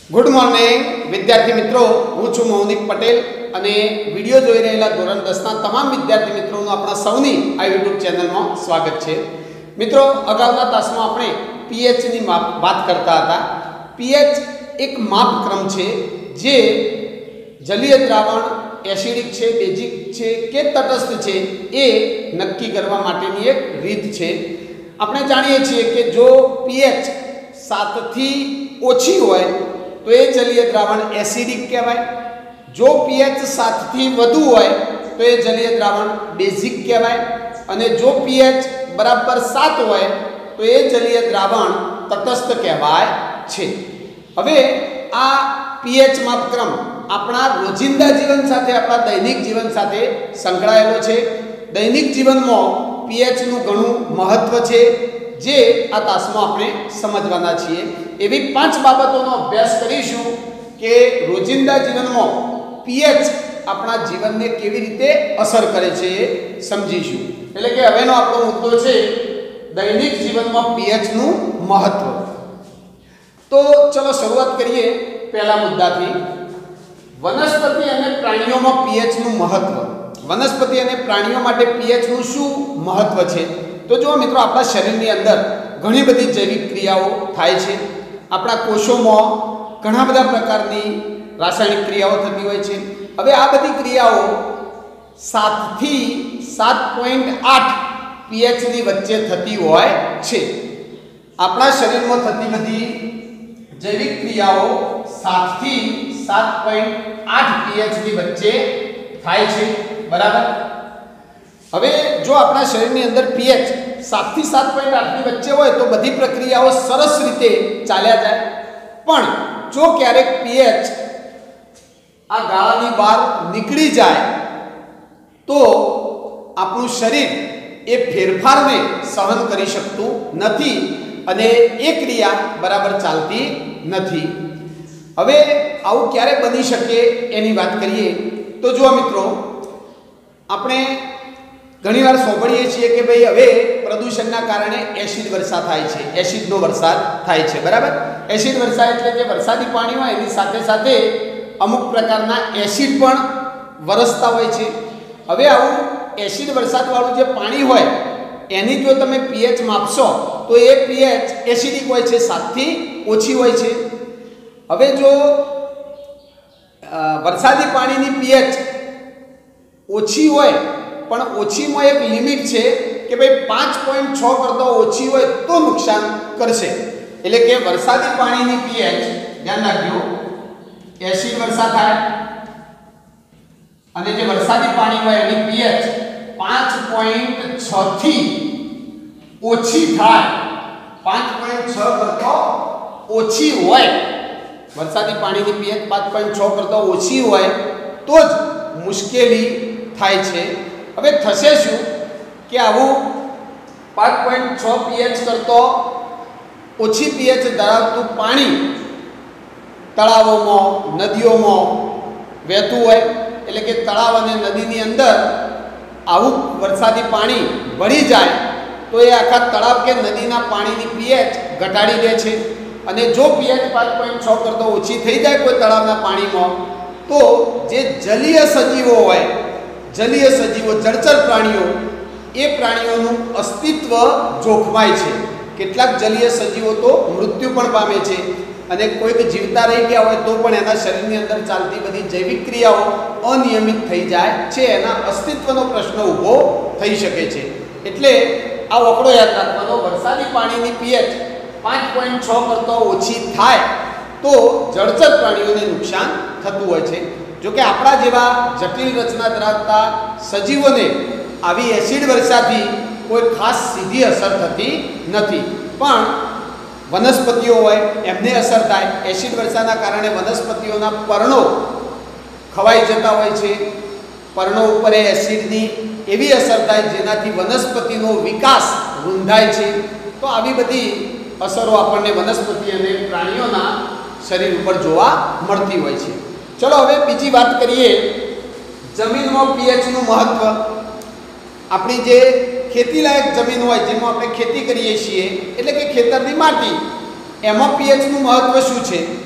Good morning विद्यार्थी मित्रों, हूँ छूं मौनिक पटेल અને વિડિયો જોઈ રહેલા ધોરણ 10 ના તમામ વિદ્યાર્થી મિત્રોનું આપણા સૌની આ YouTube ચેનલમાં સ્વાગત છે। મિત્રો, અગાઉના તાસમાં આપણે pH ની વાત કરતા હતા। pH એક માપક્રમ છે જે જલીય દ્રાવણ એસિડિક છે, બેઝિક છે કે તટસ્થ છે એ નક્કી કરવા માટેની એક રીત છે। આપણે જાણીએ છીએ કે જો pH 7 થી ઓછી હોય तो ये जलीय द्रावण एसिडिक कहवाय। जो pH 7 थी વધુ હોય तो ये जलीय द्रावण बेसिक कहवाय અને जो pH बराबर 7 હોય तो ये जलीय द्रावण तटस्थ कहवाय છે। હવે આ pH માપક્રમ આપણા રોજિંદા જીવન સાથે, આપણા દૈનિક જીવન સાથે સંકળાયેલો છે। દૈનિક જીવનમાં pH નું ઘણું મહત્વ છે જે આ તાસમાં આપણે સમજવાના છીએ। એવી 5 બાબતોનો અભ્યાસ કરીશું કે રોજિંદા જીવનમાં pH આપણા જીવનને કેવી રીતે અસર કરે છે સમજીશું। એટલે કે હવેનો આપણો મુદ્દો છે દૈનિક જીવનમાં pH નું મહત્વ। તો ચલો શરૂઆત કરીએ પહેલા મુદ્દાથી। વનસ્પતિ અને પ્રાણીઓમાં pH નું મહત્વ। વનસ્પતિ અને પ્રાણીઓ માટે pH નું શું મહત્વ છે? तो जो मित्रों अपना शरीर ની અંદર ઘણી બધી જૈવિક ક્રિયાઓ થાય છે। આપણા કોષોમાં ઘણા બધા પ્રકારની રાસાયણિક ક્રિયાઓ થતી હોય છે। હવે આ બધી ક્રિયાઓ 7 થી 7.8 pH ની વચ્ચે થતી હોય છે। આપણા શરીરમાં થતી બધી જૈવિક ક્રિયાઓ 7 થી 7.8 pH ની વચ્ચે થાય છે, બરાબર। હવે જો આપણા શરીરની અંદર pH 7 થી 7.8 ની વચ્ચે હોય તો બધી પ્રક્રિયાઓ સરસ રીતે ચાલ્યા જાય। પણ જો ક્યારેક pH આ ગાળાની બહાર નીકળી જાય તો આપણું શરીર એ ફેરફારને સહન કરી શકતું નથી અને એ ક્રિયા બરાબર ચાલતી નથી। હવે આવું ક્યારે બની શકે એની વાત કરીએ તો જો મિત્રો, આપણે ઘણીવાર સાંભળીએ છીએ કે ભાઈ હવે પ્રદૂષણના કારણે એસિડ વર્ષા થાય છે, એસિડનો વરસાદ થાય છે, બરાબર। એસિડ વર્ષા એટલે કે વરસાદી પાણી હોય એની સાથે સાથે અમુક પ્રકારના એસિડ પણ વરસતા હોય છે। હવે આવું એસિડ વરસાદવાળું જે પાણી હોય એની જો તમે pH માપશો તો એ pH એસિડિક હોય છે, 7 થી ઓછી હોય છે। હવે જો વરસાદી પાણીની pH ઓછી હોય પણ ઓછીમાં એક લિમિટ છે કે ભાઈ 5.6 કરતા ઓછી હોય તો નુકસાન કરશે। એટલે કે વરસાદી પાણીની pH, ધ્યાન રાખજો, એસિડ વર્ષા થાય અને જે વરસાદી પાણી હોય એની pH 5.6 થી ઓછી થાય, 5.6 કરતા ઓછી હોય, વરસાદી પાણીની pH 5.6 કરતા ઓછી હોય તો જ મુશ્કેલી થાય છે। હવે થશે શું કે આવું 5.6 pH કરતો ઓછી pH ધરાવતું પાણી તળાવોમાં, નદીઓમાં વહેતું હોય, એટલે કે તળાવ અને નદીની અંદર આવું વરસાદી પાણી ભળી જાય તો એ આખા તળાવ કે નદીના પાણીની pH ઘટાડી દે છે। અને જો pH 5.6 કરતો ઓછી થઈ જાય કોઈ તળાવના પાણીમાં તો જે જલીય સજીવો હોય, જલીય સજીવો, જળચર પ્રાણીઓ, એ પ્રાણીઓનું અસ્તિત્વ જોખમાય છે। કેટલાક જલીય સજીવો તો મૃત્યુ પણ પામે છે અને કોઈક જીવતા રહી ગયા હોય તો પણ એના શરીરની અંદર ચાલતી બધી જૈવિક ક્રિયાઓ અનિયમિત થઈ જાય છે, એના અસ્તિત્વનો પ્રશ્ન ઊભો થઈ શકે છે। એટલે આ વકડો યાદ રાખવાનો, વરસાદી પાણીની pH 5.6 કરતા ઓછી થાય તો જળચર પ્રાણીઓને નુકસાન થતું હોય છે। જો કે આપણા જેવા જટિલ રચના ધરાવતા સજીવોને આવી એસિડ વર્ષાથી કોઈ ખાસ સીધી અસર થતી નથી, પણ વનસ્પતિઓ હોય એમને અસર થાય। એસિડ વર્ષાના કારણે વનસ્પતિઓના પર્ણો ખવાઈ જતા હોય છે, પર્ણો ઉપર એ એસિડની એવી અસર થાય જેનાથી વનસ્પતિનો વિકાસ રૂંધાય છે। તો આવી બધી અસરો આપણને વનસ્પતિ અને પ્રાણીઓના શરીર ઉપર જોવા મળતી હોય છે। चलो હવે બીજી વાત કરીએ, જમીનમાં pH નું મહત્વ। આપણી જે ખેતીલાયક જમીન હોય જેમાં આપણે ખેતી કરીએ છીએ એટલે કે ખેતરની માટી, એમાં pH નું મહત્વ શું છે? તો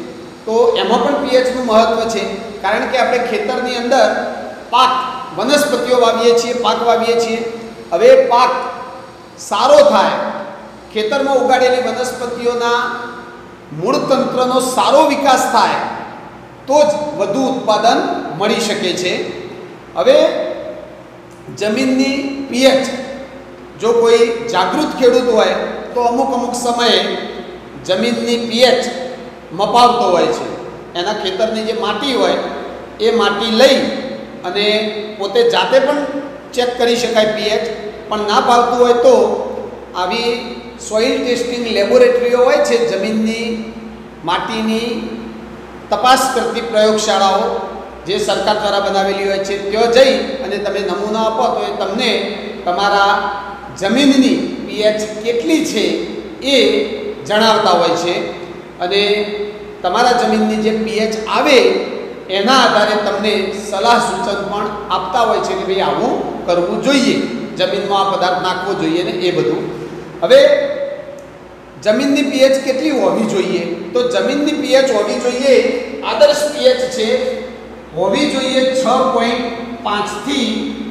તો એમાં પણ પીએચનું મહત્ત્વ છે, કારણ કે આપણે ખેતરની અંદર પાક વનસ્પતિઓ વાવીએ છીએ, પાક વાવીએ છીએ. હવે પાક સારો થાય, ખેતરમાં ઉગાડેલી વનસ્પતિઓના મૂળ તંત્રનો સારો વિકાસ થાય તો જ વધુ ઉત્પાદન મળી શકે છે. હવે જમીનની પીએચ જો કોઈ જાગૃત ખેડૂત હોય તો અમુક સમયે જમીનની પીએચ મપાવતો હોય છે. એના ખેતરની જે માટી હોય એ માટી લઈ અને પોતે જાતે પણ ચેક કરી શકાય પીએચ. પણ ના ભાવતું હોય તો આવી સોઇલ ટેસ્ટિંગ લેબોરેટરીઓ હોય છે, જમીનની માટીની તપાસ કરતી પ્રયોગશાળાઓ જે સરકાર દ્વારા બનાવેલી હોય છે, ત્યાં જઈ અને તમે નમૂના આપો તો એ તમને તમારા જમીનની પીએચ કેટલી છે એ જણાવતા હોય છે. અને તમારા જમીનની જે પીએચ આવે એના આધારે તમને સલાહ સૂચન પણ આપતા હોય છે કે ભાઈ આવું કરવું જોઈએ, જમીનમાં આ પદાર્થ નાખવો જોઈએ ને એ બધું. હવે જમીનની પીએચ કેટલી હોવી જોઈએ? તો જમીનની પીએચ હોવી જોઈએ, આદર્શ પીએચ છે હોવી જોઈએ 6.5 થી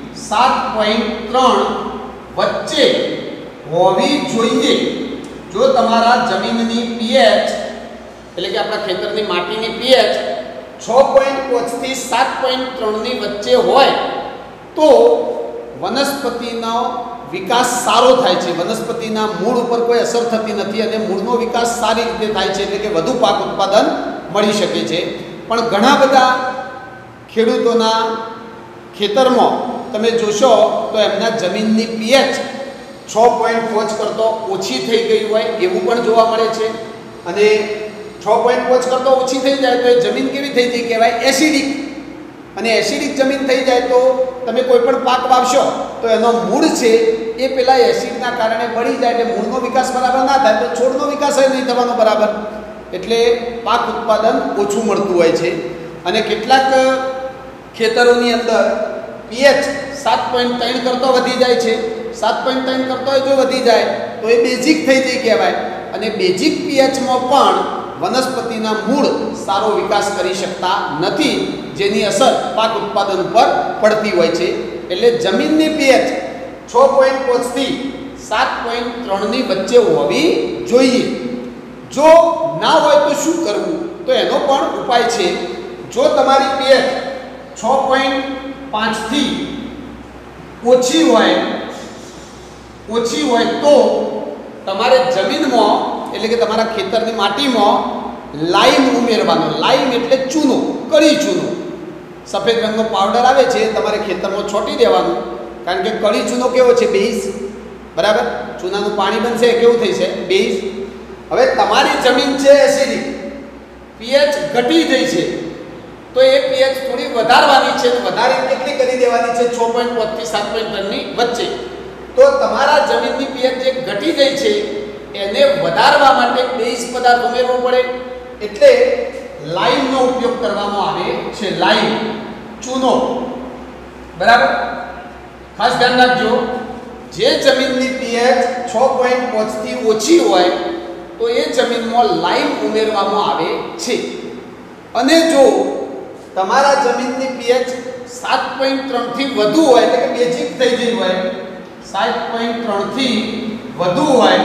7.3 વચ્ચે હોવી જોઈએ. જો તમારા જમીનની પીએચ એટલે કે આપણા ખેતરની માટીની પીએચ 6.5 થી 7.3 ની વચ્ચે હોય તો વનસ્પતિનો વિકાસ સારો થાય છે, વનસ્પતિના મૂળ ઉપર કોઈ અસર થતી નથી અને મૂળનો વિકાસ સારી રીતે થાય છે, એટલે કે વધુ પાક ઉત્પાદન મળી શકે છે. પણ ઘણા બધા ખેડૂતોના ખેતરમાં તમે જોશો તો એમના જમીનની પીએચ 6.5 કરતાં ઓછી થઈ ગઈ હોય એવું પણ જોવા મળે છે. અને 6.5 કરતાં ઓછી થઈ જાય તો એ જમીન કેવી થઈ જાય કહેવાય? એસિડિક. અને એસિડિક જમીન થઈ જાય તો તમે કોઈ પણ પાક વાવશો તો એનો મૂળ છે એ પેલા એસિડના કારણે બળી જાય, એટલે મૂળનો વિકાસ બરાબર ના થાય તો છોડનો વિકાસ નહીં થવાનો બરાબર, એટલે પાક ઉત્પાદન ઓછું મળતું હોય છે. અને કેટલાક ખેતરોની અંદર પીએચ 7.3 કરતાં વધી જાય છે. 7.3 કરતાં જો વધી જાય તો એ બેઝિક થઈ જાય કહેવાય. અને બેઝિક પીએચમાં પણ વનસ્પતિના મૂળ સારો વિકાસ કરી શકતા નથી, જેની અસર પાક ઉત્પાદન પર પડતી હોય છે. એટલે જમીનની પીએચ 6.5 થી 7.3 ની વચ્ચે હોવી જોઈએ. જો ના હોય તો શું કરવું? તો એનો પણ ઉપાય છે. જો તમારી પીએચ 6.5 થી ઓછી હોય તો તમારે જમીનમાં એટલે કે તમારા ખેતરની માટીમાં લાઈમ ઉમેરવાનો. લાઈમ એટલે ચૂનો, કળી ચૂનો. સફેદ રંગનો પાવડર આવે છે, તમારે ખેતરમાં છોટી દેવાનું, કારણ કે કળી ચૂનો કેવો છે? બેઝ. બરાબર? ચૂનાનું પાણી બનશે કેવું થઈ છે? બેઝ. હવે તમારી જમીન છે એસિડિક, પીએચ ઘટી ગઈ છે તો એ પીએચ થોડી વધારવાની છે. વધારી કેટલી કરી દેવાની છે? 6.5 થી 7.3 ની વચ્ચે. તો તમારા જમીનની પીએચ જે ઘટી ગઈ છે એને વધારવા માટે બેઝ પદાર્થ ઉમેરવો પડે, એટલે લાઈમનો ઉપયોગ કરવામાં આવે છે. લાઈમ, ચૂનો. બરાબર? ખાસ ધ્યાન રાખજો, જે જમીનની પીએચ 6.5 થી ઓછી હોય તો એ જમીનમાં લાઈમ ઉમેરવામાં આવે છે. અને જો તમારા જમીનની પીએચ 7.3 થી વધુ હોય એટલે કે બેઝિક થઈ ગઈ હોય, 7.3 થી વધુ હોય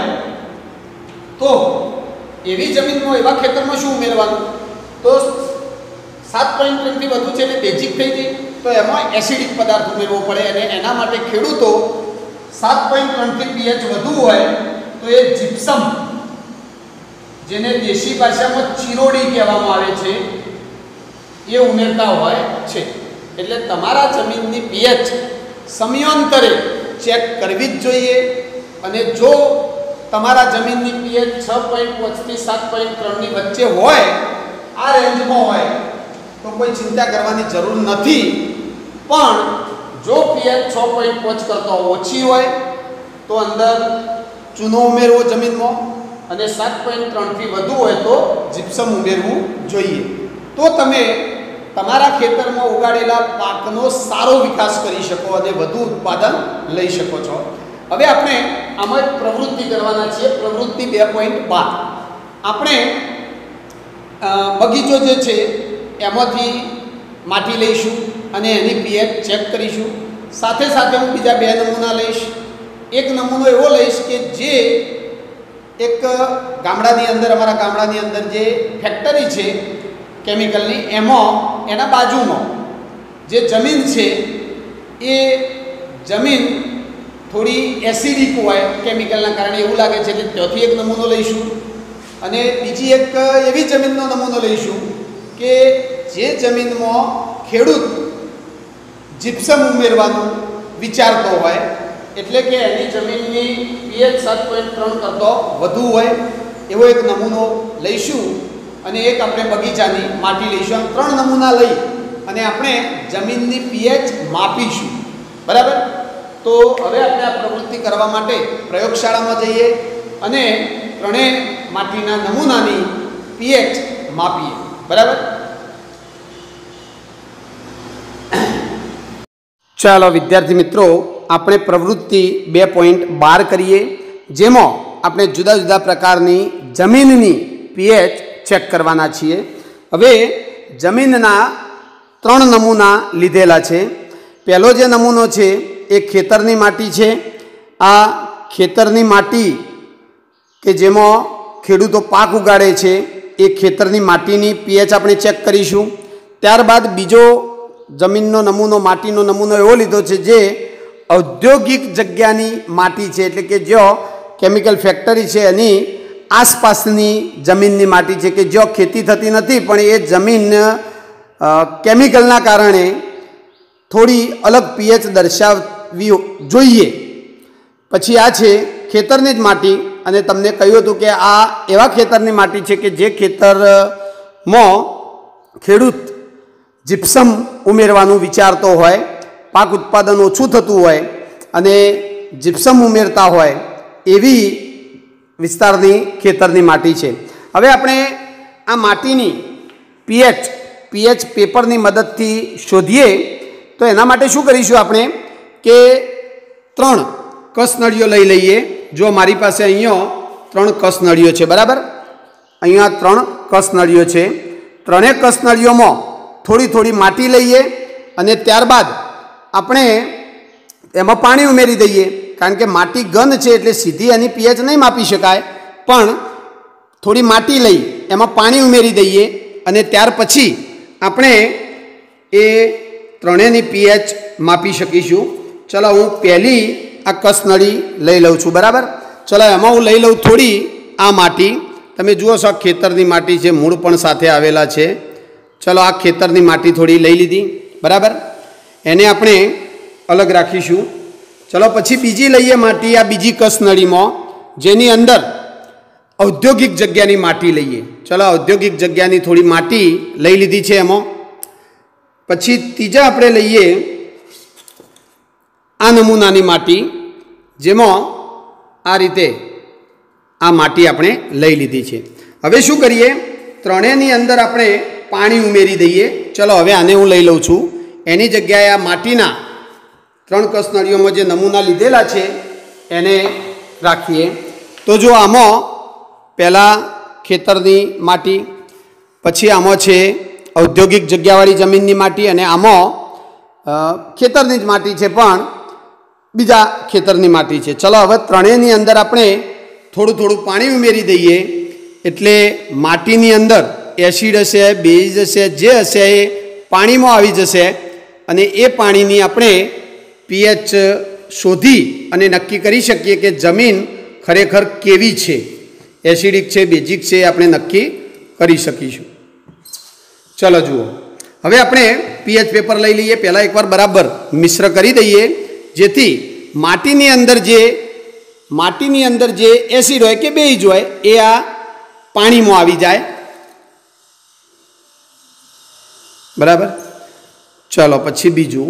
તો એવી જમીનમાં એવા ખેતરમાં શું ઉમેરવાનું? તો 7.3 થી વધુ છે એટલે બેઝિક થઈ ગઈ તો એમાં એસિડિક પદાર્થ ઉમેરવો પડે. અને એના માટે ખેડૂતો 7.3 થી પીએચ વધુ હોય તો એ જીપ્સમ, જેને દેશી ભાષામાં ચિરોડી કહેવામાં આવે છે, એ ઉમેરતા હોય છે. એટલે તમારા જમીનની પીએચ સમયાંતરે ચેક કરવી જ જોઈએ. અને જો તમારા જમીનની પીએચ 6.5 થી 7.3 ની વચ્ચે હોય, આ રેન્જમાં હોય તો કોઈ ચિંતા કરવાની જરૂર નથી. પણ જો પીએચ 6.5 કરતાં ઓછી હોય તો અંદર ચૂનો ઉમેરવો જમીનમાં, અને 7.3 થી વધુ હોય તો જીપ્સમ ઉમેરવું જોઈએ. તો તમે તમારા ખેતરમાં ઉગાડેલા પાકનો સારો વિકાસ કરી શકો અને વધુ ઉત્પાદન લઈ શકો છો. હવે આપણે આમાં એક પ્રવૃત્તિ કરવાના છીએ, પ્રવૃત્તિ 2.12. આપણે બગીચો જે છે એમાંથી માટી લઈશું અને એની પીએચ ચેક કરીશું. સાથે સાથે હું બીજા 2 નમૂના લઈશ. એક નમૂનો એવો લઈશ કે જે એક ગામડાની અંદર, અમારા ગામડાની અંદર જે ફેક્ટરી છે કેમિકલની, એમાં એના બાજુમાં જે જમીન છે એ જમીન થોડી એસિડિક હોય કેમિકલના કારણે એવું લાગે છે, એટલે ત્યાંથી એક નમૂનો લઈશું. અને બીજી એક એવી જમીનનો નમૂનો લઈશું કે જે જમીનમાં ખેડૂત જીપ્સમ ઉમેરવાનું વિચારતો હોય, એટલે કે એની જમીનની પીએચ 7.3 કરતો વધુ હોય એવો એક નમૂનો લઈશું. અને એક આપણે બગીચાની માટી લઈશું. આમ 3 નમૂના લઈ અને આપણે જમીનની પીએચ માપીશું. બરાબર? તો હવે આપણે આ પ્રવૃત્તિ કરવા માટે પ્રયોગશાળામાં જઈએ અને 3 માટીના નમૂનાની પીએચ માપીએ. બરાબર? ચાલો વિદ્યાર્થી મિત્રો, આપણે પ્રવૃત્તિ 2.12 કરીએ, જેમાં આપણે જુદા જુદા પ્રકારની જમીનની પીએચ ચેક કરવાના છીએ. હવે જમીનના 3 નમૂના લીધેલા છે. પહેલો જે નમૂનો છે એ ખેતરની માટી છે. આ ખેતરની માટી કે જેમાં ખેડૂતો પાક ઉગાડે છે એ ખેતરની માટીની પીએચ આપણે ચેક કરીશું. ત્યારબાદ બીજો જમીનનો નમૂનો, માટીનો નમૂનો એવો લીધો છે જે ઔદ્યોગિક જગ્યાની માટી છે, એટલે કે જ્યાં કેમિકલ ફેક્ટરી છે એની આસપાસની જમીનની માટી છે, કે જ્યાં ખેતી થતી નથી પણ એ જમીન કેમિકલના કારણે થોડી અલગ પીએચ દર્શાવવી જોઈએ. પછી આ છે ખેતરની જ માટી, અને તમને કહ્યું હતું કે આ એવા ખેતરની માટી છે કે જે ખેતરમાં ખેડૂત જીપ્સમ ઉમેરવાનું વિચારતો હોય, પાક ઉત્પાદન ઓછું થતું હોય અને જીપ્સમ ઉમેરતા હોય એવી વિસ્તારની ખેતરની માટી છે. હવે આપણે આ માટીની પીએચ પેપરની મદદથી શોધીએ તો એના માટે શું કરીશું આપણે કે 3 કસનળીઓ લઈ લઈએ. જો મારી પાસે અહીંયા 3 કસનળીઓ છે. બરાબર? અહીંયા 3 કસનળીઓ છે. 3 કસનળીઓમાં થોડી થોડી માટી લઈએ અને ત્યારબાદ આપણે એમાં પાણી ઉમેરી દઈએ. કારણ કે માટી ઘન છે એટલે સીધી એની પીએચ નહીં માપી શકાય, પણ થોડી માટી લઈ એમાં પાણી ઉમેરી દઈએ અને ત્યાર પછી આપણે એ 3ની પીએચ માપી શકીશું. ચલો હું પહેલી આ કસનળી લઈ લઉં છું. બરાબર? ચલો એમાં હું લઈ લઉં થોડી આ માટી. તમે જુઓ છો ખેતરની માટી છે, મૂળ પણ સાથે આવેલા છે. ચલો આ ખેતરની માટી થોડી લઈ લીધી. બરાબર? એને આપણે અલગ રાખીશું. ચલો પછી બીજી લઈએ માટી, આ બીજી કસનળીમાં, જેની અંદર ઔદ્યોગિક જગ્યાની માટી લઈએ. ચલો ઔદ્યોગિક જગ્યાની થોડી માટી લઈ લીધી છે એમાં. પછી ત્રીજા આપણે લઈએ આ નમૂનાની માટી, જેમાં આ રીતે આ માટી આપણે લઈ લીધી છે. હવે શું કરીએ, 3ની અંદર આપણે પાણી ઉમેરી દઈએ. ચલો હવે આને હું લઈ લઉં છું. એની જગ્યાએ આ માટીના 3 કસનળીઓમાં જે નમૂના લીધેલા છે એને રાખીએ. તો જો આમાં પહેલાં ખેતરની માટી, પછી આમાં છે ઔદ્યોગિક જગ્યાવાળી જમીનની માટી, અને આમાં ખેતરની જ માટી છે પણ બીજા ખેતરની માટી છે. ચલો હવે 3ની અંદર આપણે થોડું થોડું પાણી ઉમેરી દઈએ, એટલે માટીની અંદર એસિડ હશે, બેઝ હશે, જે હશે એ પાણીમાં આવી જશે અને એ પાણીની આપણે પીએચ શોધી અને નક્કી કરી શકીએ કે જમીન ખરેખર કેવી છે, એસિડિક છે, બેઝિક છે, એ આપણે નક્કી કરી શકીશું. ચલો જુઓ, હવે આપણે પીએચ પેપર લઈ લઈએ. પહેલાં એકવાર બરાબર મિશ્ર કરી દઈએ, જેથી માટીની અંદર જે એસિડ હોય કે બેઝ હોય એ આ પાણીમાં આવી જાય. બરાબર? ચલો પછી બીજું,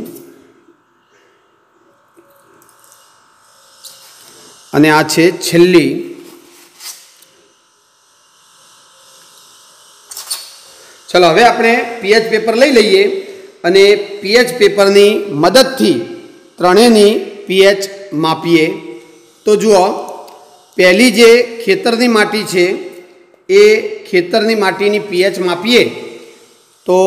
અને આ છે છેલ્લી. ચલો હવે આપણે પીએચ પેપર લઈ લઈએ અને પીએચ પેપરની મદદથી 3ની પીએચ માપીએ. તો જુઓ, પહેલી જે ખેતરની માટી છે એ ખેતરની માટીની પીએચ માપીએ તો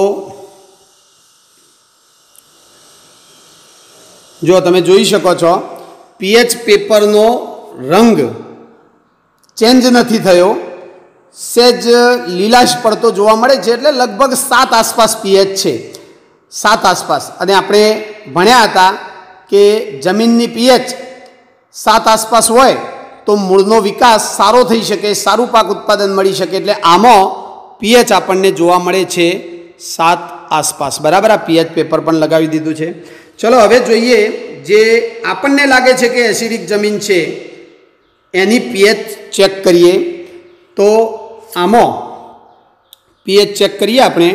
જો તમે જોઈ શકો છો પીએચ પેપરનો રંગ ચેન્જ નથી થયો, સેજ લીલાશ પડતો જોવા મળે છે, એટલે લગભગ 7 આસપાસ પીએચ છે, 7 આસપાસ. અને આપણે ભણ્યા હતા કે જમીનની પીએચ 7 આસપાસ હોય તો મૂળનો વિકાસ સારો થઈ શકે, સારું પાક ઉત્પાદન મળી શકે. એટલે આમાં પીએચ આપણને જોવા મળે છે 7 આસપાસ. બરાબર, આ પીએચ પેપર પણ લગાવી દીધું છે. ચલો હવે જોઈએ, જે આપણને લાગે છે કે એસિડિક જમીન છે એની પીએચ ચેક કરીએ. તો આમાં પીએચ ચેક કરીએ આપણે.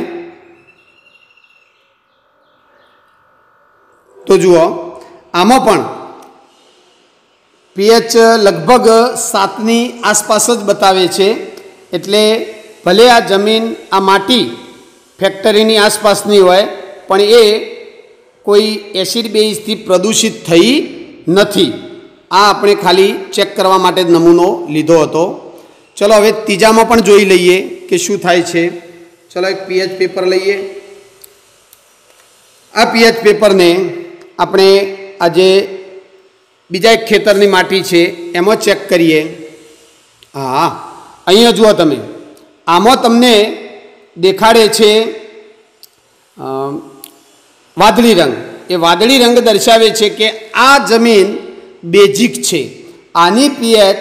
તો જુઓ, આમાં પણ પીએચ લગભગ 7ની આસપાસ જ બતાવે છે. એટલે ભલે આ જમીન, આ માટી ફેક્ટરીની આસપાસની હોય પણ એ કોઈ એસિડ બેઝથી પ્રદૂષિત થઈ નથી. આ આપણે ખાલી ચેક કરવા માટે જ નમૂનો લીધો હતો. ચલો હવે ત્રીજામાં પણ જોઈ લઈએ કે શું થાય છે. ચલો એક પીએચ પેપર લઈએ. આ પીએચ પેપરને આપણે આજે બીજા એક ખેતરની માટી છે એમાં ચેક કરીએ. હા, અહીંયા જુઓ તમે, આમાં તમને દેખાડે છે વાદળી રંગ. એ વાદળી રંગ દર્શાવે છે કે આ જમીન બેઝિક છે. આની પીએચ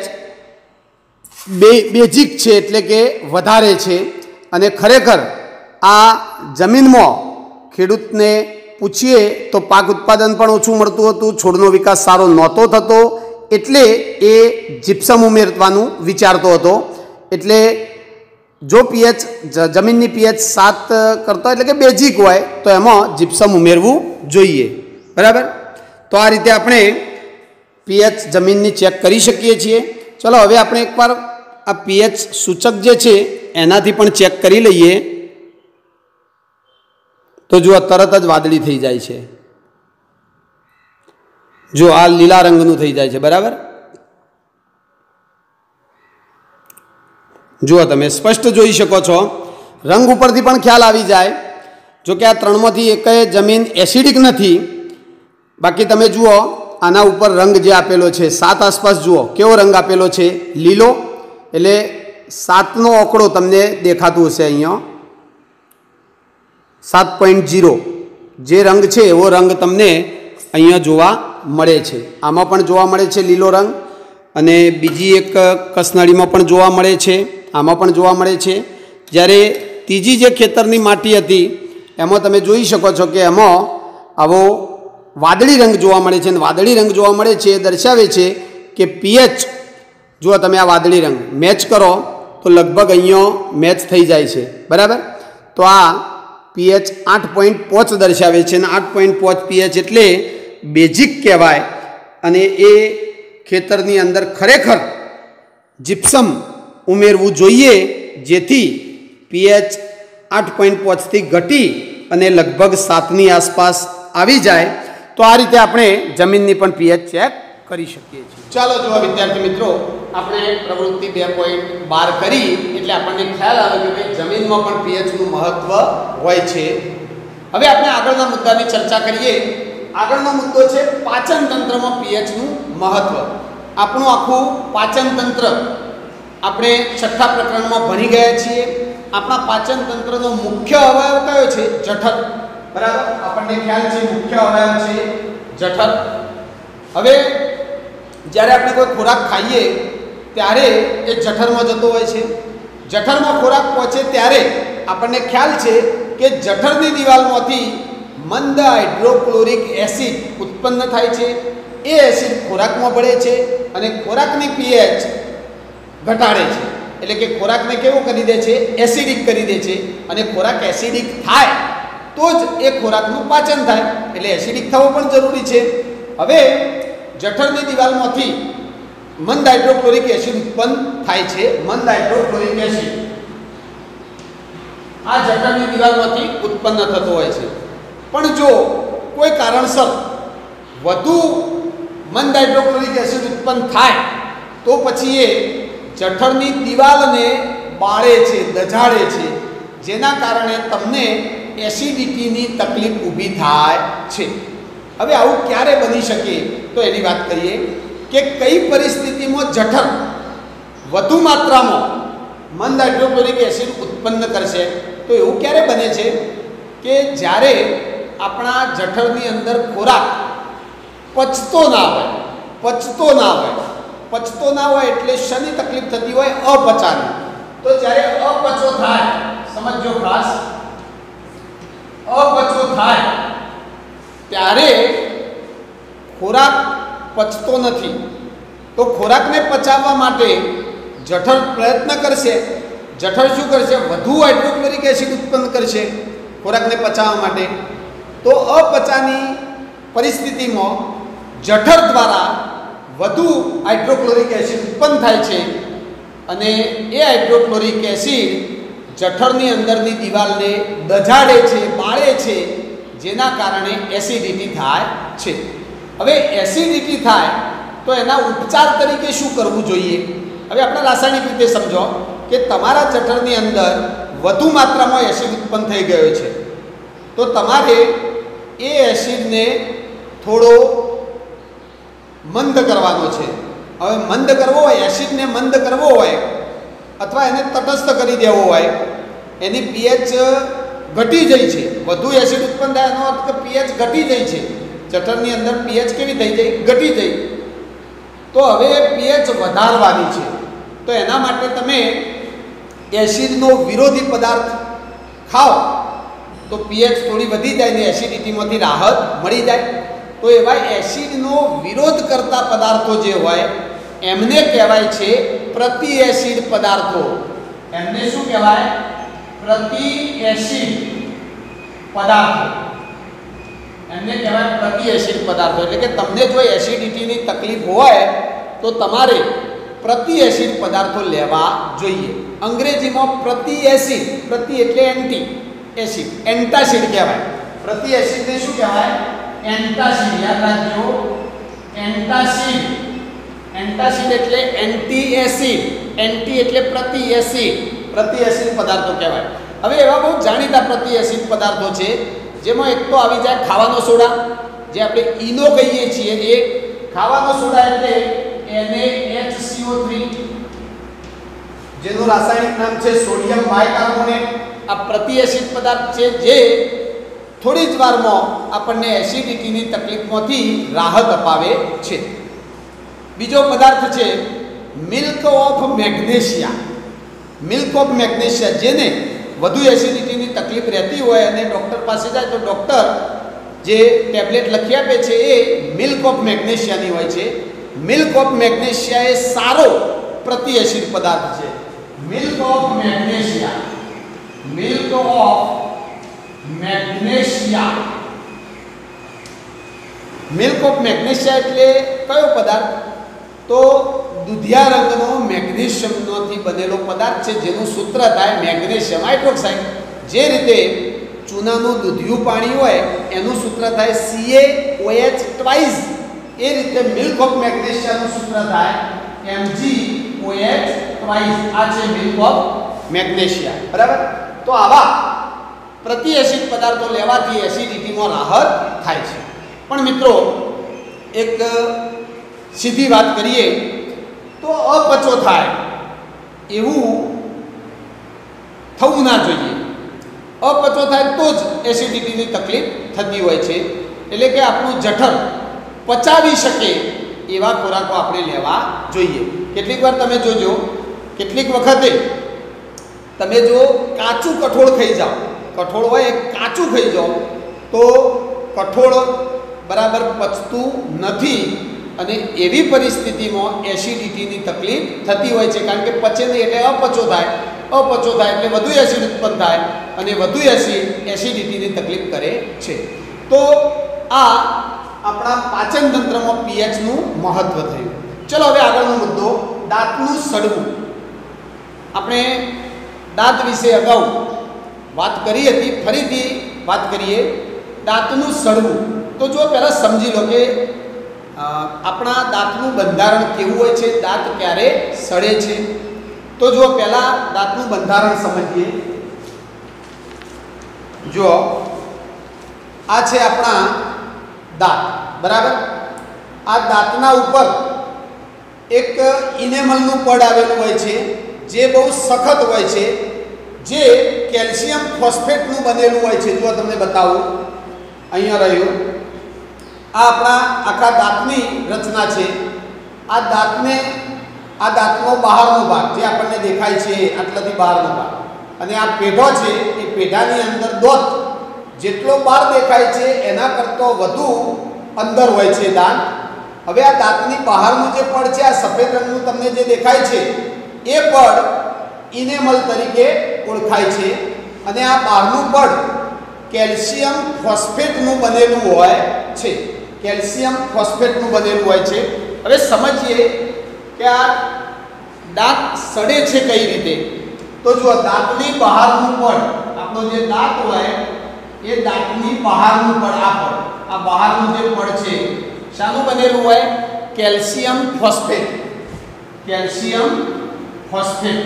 બેઝિક છે એટલે કે વધારે છે. અને ખરેખર આ જમીનમાં ખેડૂતને પૂછીએ તો પાક ઉત્પાદન પણ ઓછું મળતું હતું, છોડનો વિકાસ સારો નહોતો થતો, એટલે એ જીપ્સમ ઉમેરવાનું વિચારતો હતો. એટલે જો પીએચ જમીનની પીએચ 7 કરતો એટલે કે બેઝિક હોય તો એમાં જીપ્સમ ઉમેરવું જોઈએ. બરાબર, તો આ રીતે આપણે પીએચ જમીનની ચેક કરી શકીએ છીએ. ચલો હવે આપણે એકવાર આ પીએચ સૂચક જે છે એનાથી પણ ચેક કરી લઈએ. તો જુઓ, તરત જ વાદળી થઈ જાય છે. જો આ લીલા રંગનું થઈ જાય છે. બરાબર, જુઓ તમે સ્પષ્ટ જોઈ શકો છો, રંગ ઉપરથી પણ ખ્યાલ આવી જાય. જો કે આ 3માંથી એકેય જમીન એસિડિક નથી. બાકી તમે જુઓ આના ઉપર રંગ જે આપેલો છે 7 આસપાસ, જુઓ કેવો રંગ આપેલો છે, લીલો. એટલે 7નો આંકડો તમને દેખાતું હશે અહીંયા, 7.0 જે રંગ છે એવો રંગ તમને અહીંયા જોવા મળે છે. આમાં પણ જોવા મળે છે લીલો રંગ, અને બીજી એક કસનળીમાં પણ જોવા મળે છે, આમાં પણ જોવા મળે છે. જ્યારે ત્રીજી જે ખેતરની માટી હતી એમાં તમે જોઈ શકો છો કે એમાં આવો વાદળી રંગ જોવા મળે છે. અને વાદળી રંગ જોવા મળે છે એ દર્શાવે છે કે પીએચ, જુઓ તમે આ વાદળી રંગ મેચ કરો તો લગભગ અહીંયા મેચ થઈ જાય છે. બરાબર, તો આ પીએચ 8.5 દર્શાવે છે. અને 8.5 પીએચ એટલે બેઝિક કહેવાય. અને એ ખેતરની અંદર ખરેખર જીપ્સમ ઉમેરવું જોઈએ, જેથી પીએચ 8.5થી ઘટી અને લગભગ 7ની આસપાસ આવી જાય. તો આ રીતે આપણે જમીનની પણ પીએચ ચેક કરી શકીએ છીએ. ચાલો જુઓ વિદ્યાર્થી મિત્રો, આપણે પ્રવૃત્તિ 2.12 કરી એટલે આપણને ખ્યાલ આવે કે ભાઈ જમીનમાં પણ પીએચનું મહત્વ હોય છે. હવે આપણે આગળના મુદ્દાની ચર્ચા કરીએ. આગળનો મુદ્દો છે પાચન તંત્રમાં પીએચનું મહત્વ. આપણું આખું પાચન તંત્ર આપણે 6થા પ્રકરણમાં ભણી ગયા છીએ. આપણા પાચન તંત્રનો મુખ્ય અવયવ કયો છે? જઠર. બરાબર, આપણને ખ્યાલ છે મુખ્ય અવયવ છે જઠર. હવે જ્યારે આપણે કોઈ ખોરાક ખાઈએ ત્યારે એ જઠરમાં જતો હોય છે. જઠરમાં ખોરાક પહોંચે ત્યારે આપણને ખ્યાલ છે કે જઠરની દિવાલમાંથી મંદ હાઇડ્રોક્લોરિક એસિડ ઉત્પન્ન થાય છે. એ એસિડ ખોરાકમાં ભળે છે અને ખોરાકની પીએચ ઘટાડે છે. એટલે કે ખોરાકને કેવો કરી દે છે? એસિડિક કરી દે છે. અને ખોરાક એસિડિક થાય તો જ એ ખોરાકનું પાચન થાય. એટલે એસિડિક થવો પણ જરૂરી છે. હવે જઠરની દિવાલમાંથી મંદ હાઇડ્રોક્લોરિક એસિડ ઉત્પન્ન થાય છે. મંદ હાઇડ્રોક્લોરિક એસિડ આ જઠરની દિવાલમાંથી ઉત્પન્ન થતો હોય છે. પણ જો કોઈ કારણસર વધુ મંદ હાઇડ્રોક્લોરિક એસિડ ઉત્પન્ન થાય તો પછી એ જઠરની દિવાલને બાળે છે, દજાડે છે, જેના કારણે તમને એસિડિટીની તકલીફ ઊભી થાય છે. હવે આવું ક્યારે બની શકે તો એની વાત કરીએ કે કઈ પરિસ્થિતિમાં જઠર વધુ માત્રામાં મંદ હાઇડ્રોક્લોરિક એસિડ ઉત્પન્ન કરશે. તો એવું ક્યારે બને છે કે જ્યારે આપણા જઠરની અંદર ખોરાક પચતો ના હોય એટલે શની તકલીફ થતી હોય? અપચાની. તો જ્યારે અપચો થાય, સમજો ખાસ, અપચો થાય ત્યારે ખોરાક પચતો નથી. તો ખોરાકને પચાવવા માટે જઠર પ્રયત્ન કરશે. જઠર શું કરશે? વધુ હાઇડ્રોક્લોરિક એસિડ ઉત્પન્ન કરશે ખોરાકને પચાવવા માટે. તો અપચાની પરિસ્થિતિમાં જઠર દ્વારા વધુ હાઇડ્રોક્લોરિક એસિડ ઉત્પન્ન થાય છે અને એ હાઇડ્રોક્લોરિક એસિડ જઠરની અંદરની દિવાલને દજાડે છે, બાળે છે, જેના કારણે એસિડિટી થાય છે. હવે એસિડિટી થાય તો એના ઉપચાર તરીકે શું કરવું જોઈએ? હવે આપણે રાસાયણિક રીતે સમજો કે તમારા જઠરની અંદર વધુ માત્રામાં એસિડ ઉત્પન્ન થઈ ગયો છે, તો તમારે એ એસિડને થોડો મંદ કરવાનો છે. હવે મંદ કરવો હોય, એસિડને મંદ કરવો હોય અથવા એને તટસ્થ કરી દેવો હોય, એની પીએચ ઘટી જાય છે, વધુ એસિડ ઉત્પન્ન થાય એનો અર્થ કે પીએચ ઘટી જાય છે. જઠરની અંદર પીએચ કેવી થઈ જાય? ઘટી જાય. તો હવે પીએચ વધારવાની છે. તો એના માટે તમે એસિડનો વિરોધી પદાર્થ ખાઓ તો પીએચ થોડી વધી જાય ને એસિડિટીમાંથી રાહત મળી જાય. તો એવા એસિડનો વિરોધ કરતા પદાર્થો જે હોય એમને કહેવાય છે પ્રતિ એસિડ પદાર્થો. એમને શું કહેવાય? પ્રતિ એસિડ પદાર્થો. એમને કહેવાય પ્રતિ એસિડ પદાર્થો. એટલે કે તમને જો એસિડિટીની તકલીફ હોય તો તમારે પ્રતિ એસિડ પદાર્થો લેવા જોઈએ. અંગ્રેજીમાં પ્રતિ એસિડ, પ્રતિ એટલે એન્ટી એસિડ, એન્ટાસિડ કહેવાય. પ્રતિ એસિડને શું કહેવાય? એન્ટાસિડ. યાદ રાખજો, એન્ટાસિડ. એન્ટાસિડ એટલે એન્ટી એસિડ. એન્ટી એટલે પ્રતિ એસિડ. પ્રતિ એસિડ પદાર્થો કહેવાય. હવે એવા બહુ જાણીતા પ્રતિ એસિડ પદાર્થો છે જેમાં એક તો આવી જાય ખાવાનો સોડા, જે આપણે ઈનો કહીએ છીએ. એ ખાવાનો સોડા એટલે NaHCO3, જેનું રાસાયણિક નામ છે સોડિયમ બાયકાર્બોનેટ. આ પ્રતિ એસિડ પદાર્થ છે જે થોડી જ વારમાં આપણને એસિડિટીની તકલીફમાંથી રાહત અપાવે છે. બીજો પદાર્થ છે milk of magnesia. Milk of magnesia, જેને વધુ એસિડિટીની તકલીફ રહેતી હોય અને ડૉક્ટર પાસે જાય તો ડૉક્ટર જે ટેબ્લેટ લખી આપે છે એ મિલ્ક ઓફ મેગ્નેશિયાની હોય છે. મિલ્ક ઓફ મેગ્નેશિયા એ સારો પ્રતિ એસિડ પદાર્થ છે. Milk of magnesia, milk of magnesia. Milk of magnesia એટલે કયો પદાર્થ? તો દૂધિયા રંગનો મેગ્નેશિયમથી બનેલો પદાર્થ છે, જેનું સૂત્ર થાય મેગ્નેશિયમ હાઇડ્રોક્સાઇડ. જે રીતે ચૂનાનું દૂધિયું પાણી હોય એનું સૂત્ર થાય CaOH ટ્વાઇસ, એ રીતે મિલ્ક ઓફ મેગ્નેશિયાનું સૂત્ર થાય MgOH ટ્વાઇસ. આ છે મિલ્ક ઓફ મેગ્નેશિયા. બરાબર? તો આવા પ્રતિ એસિડ પદાર્થો લેવાથી એસિડિટીમાં રાહત થાય છે. પણ મિત્રો એક સીધી વાત કરીએ તો અપચો થાય એવું થવું ના જોઈએ. અપચો થાય તો જ એસિડિટીની તકલીફ થતી હોય છે. એટલે કે આપણું જઠર પચાવી શકે એવા ખોરાકો આપણે લેવા જોઈએ. કેટલીક વાર તમે જોજો, કેટલીક વખતે તમે જો કાચું કઠોળ ખાઈ જાઓ, કઠોળ હોય એ કાચું ખાઈ જાઓ તો કઠોળ બરાબર પચતું નથી અને એવી પરિસ્થિતિમાં એસિડિટીની તકલીફ થતી હોય છે. કારણ કે પચે નહીં એટલે અપચો થાય. અપચો થાય એટલે વધુ એસિડ ઉત્પન્ન થાય અને વધુ એસિડ એસિડિટીની તકલીફ કરે છે. તો આ આપણા પાચન તંત્રમાં પીએચનું મહત્વ થયું. ચલો હવે આગળનો મુદ્દો, દાંતનું સડવું. આપણે દાંત વિશે અગાઉ વાત કરી હતી, ફરીથી વાત કરીએ. દાંતનું સડવું. તો જો પહેલાં સમજી લો કે આપણા દાંતનું બંધારણ કેવું હોય છે, દાંત ક્યારે સડે છે. તો જો પહેલા દાંતનું બંધારણ સમજીએ. જો આ છે આપણા દાંત, બરાબર. આ દાંતના ઉપર એક ઇનેમલનું પડ આવેલું હોય છે જે બહુ સખત હોય છે, જે કેલ્શિયમ ફોસ્ફેટનું બનેલું હોય છે. જો તમને બતાવું, અહીંયા રહ્યું. આ આપણા આખા દાંતની રચના છે. આ દાંતનો બહારનો ભાગ જે આપણને દેખાય છે, આટલાથી બહારનો ભાગ, અને આ પેઢો છે, એ પેઢાની અંદર દોત જેટલો બહાર દેખાય છે એના કરતાં વધુ અંદર હોય છે દાંત. હવે આ દાંતની બહારનું જે પડ છે, આ સફેદ રંગનું તમને જે દેખાય છે, એ પડ ઇનેમલ તરીકે ઓળખાય છે. અને આ બહારનું પડ કેલ્શિયમ ફોસ્ફેટનું બનેલું હોય છે. કેલ્શિયમ ફોસ્ફેટનું બનેલું હોય છે. હવે સમજીએ કે આ દાંત સડે છે કઈ રીતે. તો જો દાંતની બહારનું પડ, આપણો જે દાંત હોય એ દાંતની બહારનું પડ, આ બહારનું જે પડ છે શાનું બનેલું હોય? Calcium phosphate. Calcium phosphate.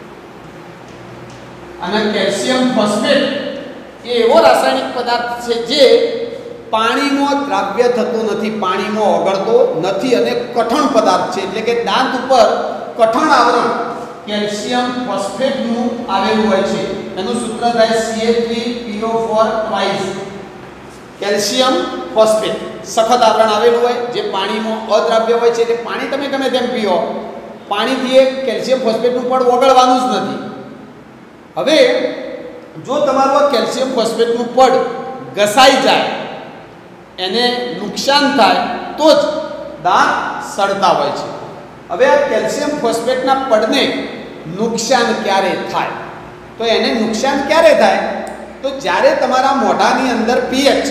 અને કેલ્શિયમ ફોસ્ફેટ એ એવો રાસાયણિક પદાર્થ છે જે પાણીમાં દ્રાવ્ય થતો નથી, પાણીમાં ઓગળતો નથી અને કઠણ પદાર્થ છે. એટલે કે દાંત ઉપર કઠણ આવરણ કેલ્શિયમ ફોસ્ફેટનું આવેલું હોય છે. એનું સૂત્ર થાય CH3PO4 ટ્વાઇસ. કેલ્શિયમ ફોસ્ફેટ સખત આવરણ આવેલું હોય જે પાણીમાં અદ્રાવ્ય હોય છે. એટલે પાણી તમે ગમે તેમ પીઓ, પાણીથી એ કેલ્શિયમ ફોસ્ફેટનું પણ ઓગળવાનું જ નથી. હવે જો તમારું કેલ્શિયમ ફોસ્ફેટનું પડ ઘસાઈ જાય, એને નુકસાન થાય, તો જ દાંત સડતા હોય છે. હવે આ કેલ્શિયમ ફોસ્ફેટના પડને નુકસાન ક્યારે થાય? તો એને નુકસાન ક્યારે થાય? તો જ્યારે તમારા મોઢાની અંદર pH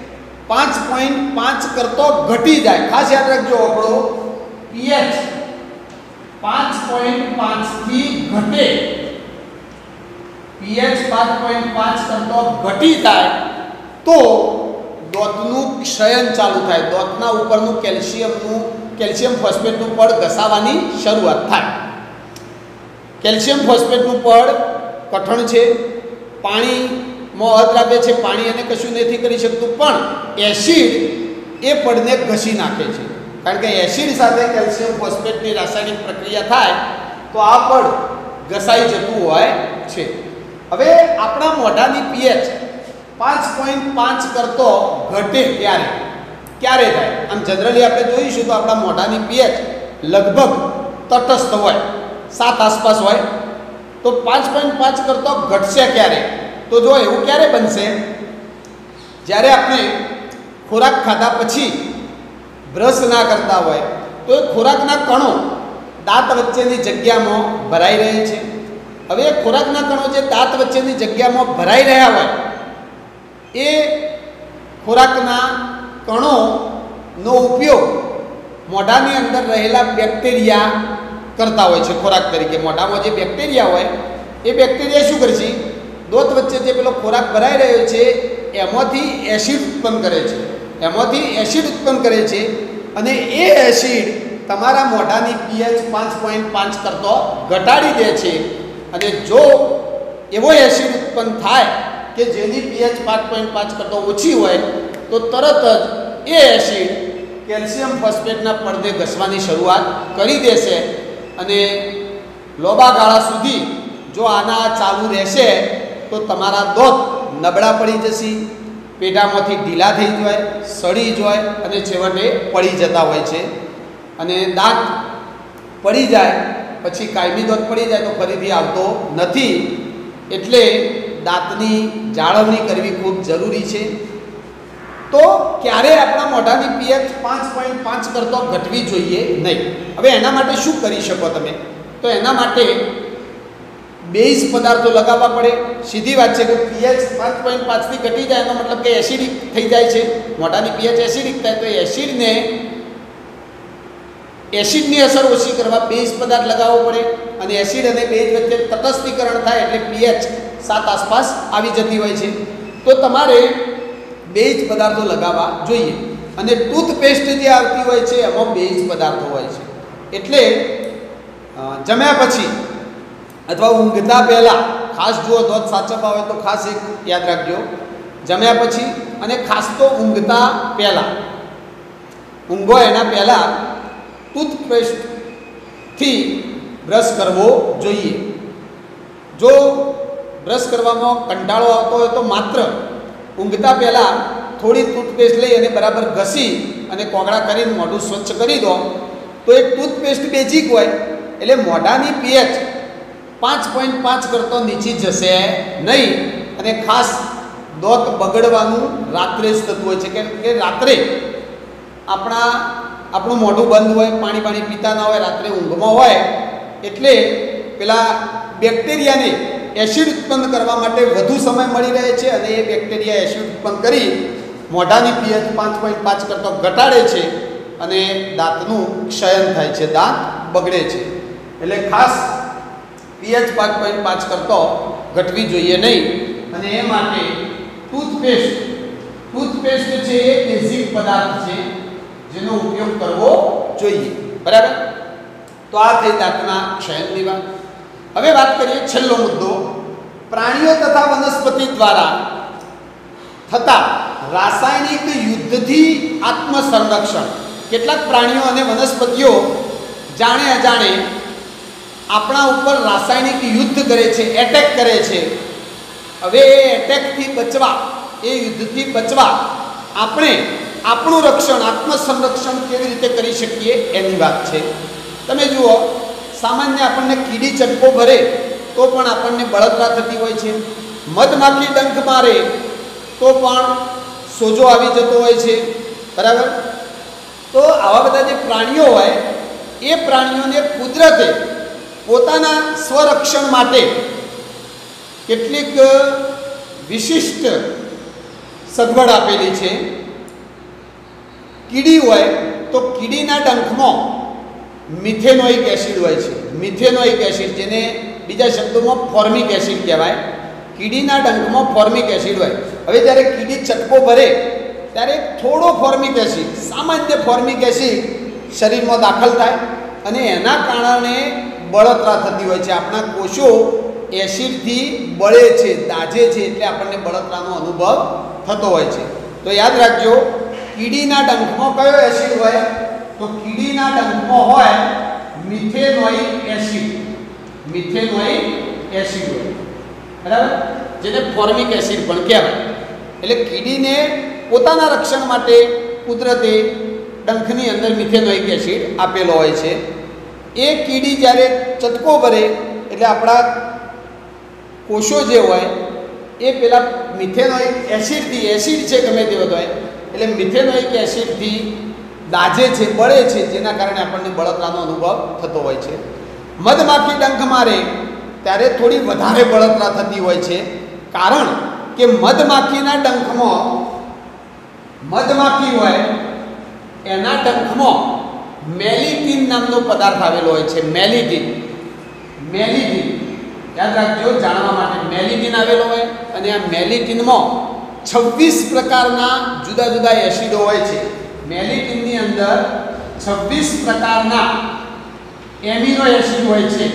5.5 કરતો ઘટી જાય. ખાસ યાદ રાખજો, આપણો pH 5.5 થી ઘટે, pH 5.5 કરતો ઘટી જાય તો દાંતનું ક્ષયન ચાલુ થાય. દાંતના ઉપરનું કેલ્શિયમ ફોસ્ફેટનું પડ ઘસાવાની શરૂઆત થાય. કેલ્શિયમ ફોસ્ફેટનું પડ કઠણ છે, પાણીમાં અદ્રાવ્ય છે, પાણી એને કશું નથી કરી શકતું, પણ એસિડ એ પડને ઘસી નાખે છે. કારણ કે એસિડ સાથે કેલ્શિયમ ફોસ્ફેટની રાસાયણિક પ્રક્રિયા થાય તો આ પડ ઘસાઈ જતું હોય છે. હવે આપણા મોઢાની pH 5.5 કરતો ઘટે ક્યારે થાય? આમ જનરલી આપણે જોઈશું તો આપણા મોઢાની pH લગભગ તટસ્થ હોય, 7 આસપાસ હોય. તો 5.5 કરતો ઘટશે ક્યારે? તો જો એવું ક્યારે બનશે? જ્યારે આપણે ખોરાક ખાધા પછી બ્રશ ના કરતા હોય તો ખોરાકના કણો દાંત વચ્ચેની જગ્યામાં ભરાઈ રહે છે. હવે ખોરાકના કણો જે દાંત વચ્ચેની જગ્યામાં ભરાઈ રહ્યા હોય, એ ખોરાકના કણોનો ઉપયોગ મોઢાની અંદર રહેલા બેક્ટેરિયા કરતા હોય છે ખોરાક તરીકે. મોઢામાં જે બેક્ટેરિયા હોય એ બેક્ટેરિયા શું કરશે? દાંત વચ્ચે જે પેલો ખોરાક ભરાઈ રહ્યો છે એમાંથી એસિડ ઉત્પન્ન કરે છે. અને એ એસિડ તમારા મોઢાની pH 5.5 કરતો ઘટાડી દે છે. અને જો એવો એસિડ ઉત્પન્ન થાય કે જેની pH 5.5 કરતો ઓછી હોય તો તરત જ એ એસિડ કેલ્શિયમ ફોસ્ફેટના પડદે ઘસવાની શરૂઆત કરી દેશે. અને લાંબા ગાળા સુધી જો આના ચાલુ રહેશે તો તમારા દાંત નબળા પડી જશે, પેઢામાંથી ઢીલા થઈ જાય, સડી જાય અને છેવટે પડી જતા હોય છે. અને દાંત પડી જાય પછી કાયમી દાંત પડી જાય તો ફરીથી આવતો નથી. એટલે દાંતની જાળવણી કરવી ખૂબ જરૂરી છે. તો ક્યારે આપણા મોઢાની pH 5.5 કરતો ઘટવી જોઈએ નહીં. હવે એના માટે શું કરી શકો તમે? તો એના માટે બેઝ પદાર્થો લગાવવા પડે. સીધી વાત છે કે pH 5.5 થી ઘટી જાય એનો મતલબ કે એસિડિક થઈ જાય છે. મોઢાની pH એસિડિક થાય તો એસિડની અસર ઓછી કરવા બેઝ પદાર્થ લગાવવો પડે. અને એસિડ અને બેઝ વચ્ચે તટસ્થીકરણ થાય એટલે pH 7 આસપાસ આવી જતી હોય છે. તો તમારે બેઝ પદાર્થો લગાવવા જોઈએ. અને ટૂથપેસ્ટ જે આવતી હોય છે એમાં બેઝ પદાર્થો હોય છે. એટલે જમ્યા પછી અથવા ઊંઘતા પહેલાં ખાસ જુઓ ધોધ સાચવવા હોય તો ખાસ એક યાદ રાખજો, જમ્યા પછી અને ખાસ તો ઊંઘતા પહેલાં, ઊંઘો એના પહેલાં ટૂથપેસ્ટથી બ્રશ કરવો જોઈએ. જો બ્રશ કરવામાં કંટાળો આવતો હોય તો માત્ર ઊંઘતા પહેલાં થોડી ટૂથપેસ્ટ લઈ અને બરાબર ઘસી અને કોગળા કરીને મોઢું સ્વચ્છ કરી દો તો એ ટૂથપેસ્ટ બેઝિક હોય એટલે મોઢાની પીએચ 5.5 કરતો નીચી જશે નહીં. અને ખાસ દાંત બગડવાનું રાત્રે જ થતું હોય છે, કેમ કે રાત્રે આપણું મોઢું બંધ હોય, પાણી પીતા ના હોય, રાત્રે ઊંઘમાં હોય એટલે પેલા બેક્ટેરિયાને એસિડ ઉત્પન્ન કરવા માટે વધુ સમય મળી રહે છે અને એ બેક્ટેરિયા એસિડ ઉત્પન્ન કરી મોઢાની પીએચ 5.5 કરતો ઘટાડે છે અને દાંતનું ક્ષયન થાય છે, દાંત બગડે છે. એટલે ખાસ પીએચ 5.5 કરતો ઘટવી જોઈએ નહીં. અને એ માટે ટૂથપેસ્ટ છે એ બેઝિક પદાર્થ છે જેનો ઉપયોગ કરવો જોઈએ. બરાબર? તો આ થઈ દાંતના ક્ષયનની વાત. હવે વાત કરીએ છેલ્લો મુદ્દો, પ્રાણીઓ તથા વનસ્પતિ દ્વારા થતા રાસાયણિક યુદ્ધથી આત્મસંરક્ષણ. કેટલાક પ્રાણીઓ અને વનસ્પતિઓ જાણે અજાણે આપણા ઉપર રાસાયણિક યુદ્ધ કરે છે, એટેક કરે છે. હવે એ એટેકથી બચવા, એ યુદ્ધથી બચવા આપણે આપણું રક્ષણ, આત્મસંરક્ષણ કેવી રીતે કરી શકીએ એની વાત છે. તમે જુઓ, સામાન્ય આપણને કીડી ચટકો ભરે તો પણ આપણને બળતરા થતી હોય છે, મધમાખી ડંખ મારે તો પણ સોજો આવી જતો હોય છે. બરાબર? તો આવા બધા જે પ્રાણીઓ હોય એ પ્રાણીઓને કુદરતે પોતાના સ્વરક્ષણ માટે કેટલીક વિશિષ્ટ સગવડ આપેલી છે. કીડી હોય તો કીડીના ડંખમાં મિથેનોઇક એસિડ હોય છે. મિથેનોઇક એસિડ, જેને બીજા શબ્દોમાં ફોર્મિક એસિડ કહેવાય. કીડીના ડંખમાં ફોર્મિક એસિડ હોય. હવે જ્યારે કીડી ચટકો ભરે ત્યારે થોડો ફોર્મિક એસિડ, સામાન્ય ફોર્મિક એસિડ શરીરમાં દાખલ થાય અને એના કારણે બળતરા થતી હોય છે. આપણા કોષો એસિડથી બળે છે, દાઝે છે, એટલે આપણને બળતરાનો અનુભવ થતો હોય છે. તો યાદ રાખજો, કીડીના ડંખમાં કયો એસિડ હોય? તો કીડીના ડંખમાં હોય મિથેનોઇક એસિડ. મિથેનોઇક એસિડ હોય. બરાબર? જેને ફોર્મિક એસિડ પણ કહેવાય. એટલે કીડીને પોતાના રક્ષણ માટે કુદરતે ડંખની અંદર મિથેનોઇક એસિડ આપેલો હોય છે. એ કીડી જ્યારે ચટકો ભરે એટલે આપણા કોષો જે હોય એ પેલા મિથેનોઇક એસિડથી, એસિડ છે ગમે તે હોય એટલે મિથેનોઇક એસિડથી દાઝે છે, બળે છે, જેના કારણે આપણને બળતરાનો અનુભવ થતો હોય છે. મધમાખી ડંખ મારે ત્યારે થોડી વધારે બળતરા થતી હોય છે, કારણ કે મધમાખીના ડંખમાં, મધમાખી હોય એના ડંખમાં મેલિટીન નામનો પદાર્થ આવેલો હોય છે. મેલિટીન યાદ રાખજો જાણવા માટે, મેલિટીન આવેલો હોય અને આ મેલિટીનમાં 26 પ્રકારના જુદા જુદા એસિડો હોય છે. મેલિટીનની અંદર 26 પ્રકારના એમિનો એસિડ હોય છે.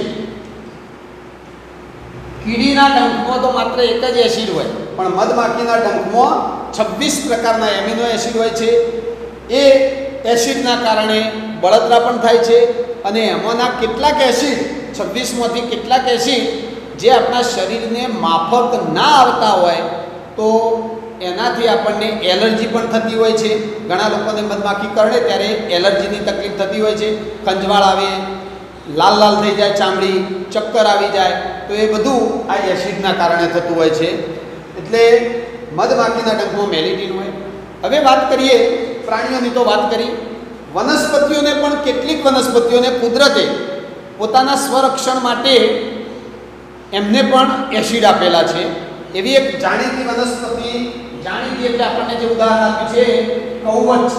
કીડીના ડંખમાં તો માત્ર એક જ એસિડ હોય, પણ મધમાખીના ડંખમાં 26 પ્રકારના એમિનો એસિડ હોય છે. એ એસિડના કારણે બળતરા પણ થાય છે અને એમાંના કેટલાક એસિડ, 26માંથી કેટલાક એસિડ જે આપણા શરીરને માફક ના આવતા હોય તો એનાથી આપણને એલર્જી પણ થતી હોય છે. ઘણા લોકોને મધમાખી કરડે ત્યારે એલર્જીની તકલીફ થતી હોય છે. ખંજવાળ આવે, લાલ લાલ થઈ જાય ચામડી, ચક્કર આવી જાય, તો એ બધું આ એસિડના કારણે થતું હોય છે. એટલે મધમાખીના ડંખમાં મેલિટીન હોય. હવે વાત કરીએ પ્રાણીઓની, તો વાત કરી. વનસ્પતિઓને પણ કેટલીક વનસ્પતિઓને કુદરતે પોતાના સ્વરક્ષણ માટે એમને પણ એસિડ આપેલા છે. એવી એક જાણીતી વનસ્પતિ, જાણીતી એટલે આપણને જે ઉદાહરણ આપ્યું છે કવચ.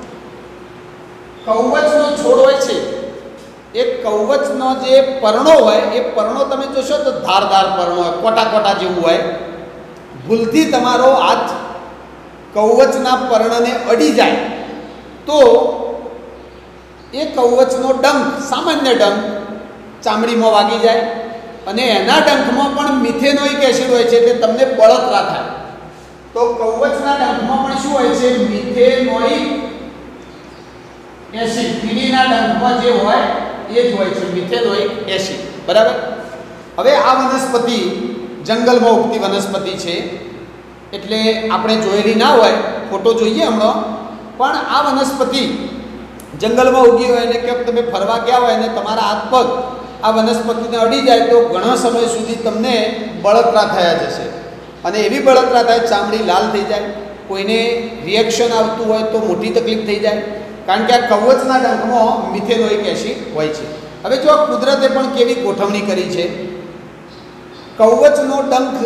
કવચનો છોડ હોય છે, એ કવચનો જે પર્ણો હોય એ પર્ણો તમે જોશો તો ધારદાર પર્ણો હોય, કોટા કોટા જેવું હોય. ભૂલથી તમારો હાથ કવચના પર્ણને અડી જાય તો એ કવચનો ડંખ, સામાન્ય ડંખ ચામડીમાં વાગી જાય અને એના ડંખમાં પણ મિથેનોઇક એસિડ હોય છે એટલે તમને બળતરા થાય. તો કવચના ડંખમાં પણ શું હોય છે? Methanoic acid. કીડીના ડંખમાં જે હોય એ જ હોય છે મિથેનોઇક એસિડ. બરાબર. હવે આ વનસ્પતિ જંગલમાં ઉગતી વનસ્પતિ છે એટલે આપણે જોયેલી ના હોય, ફોટો જોઈએ હમણાં, પણ આ વનસ્પતિ જંગલમાં ઉગી હોય અને કે તમે ફરવા ગયા હોય અને તમારા હાથ પગ આ વનસ્પતિને અડી જાય તો ઘણા સમય સુધી તમને બળતરા થયા જશે. અને એવી બળતરા થાય, ચામડી લાલ થઈ જાય, કોઈને રિએક્શન આવતું હોય તો મોટી તકલીફ થઈ જાય, કારણ કે આ કવચના ડંખમાં મિથેનોઇક એસિડ હોય છે. હવે જો કુદરતે પણ કેવી ગોઠવણી કરી છે, કવચનો ડંખ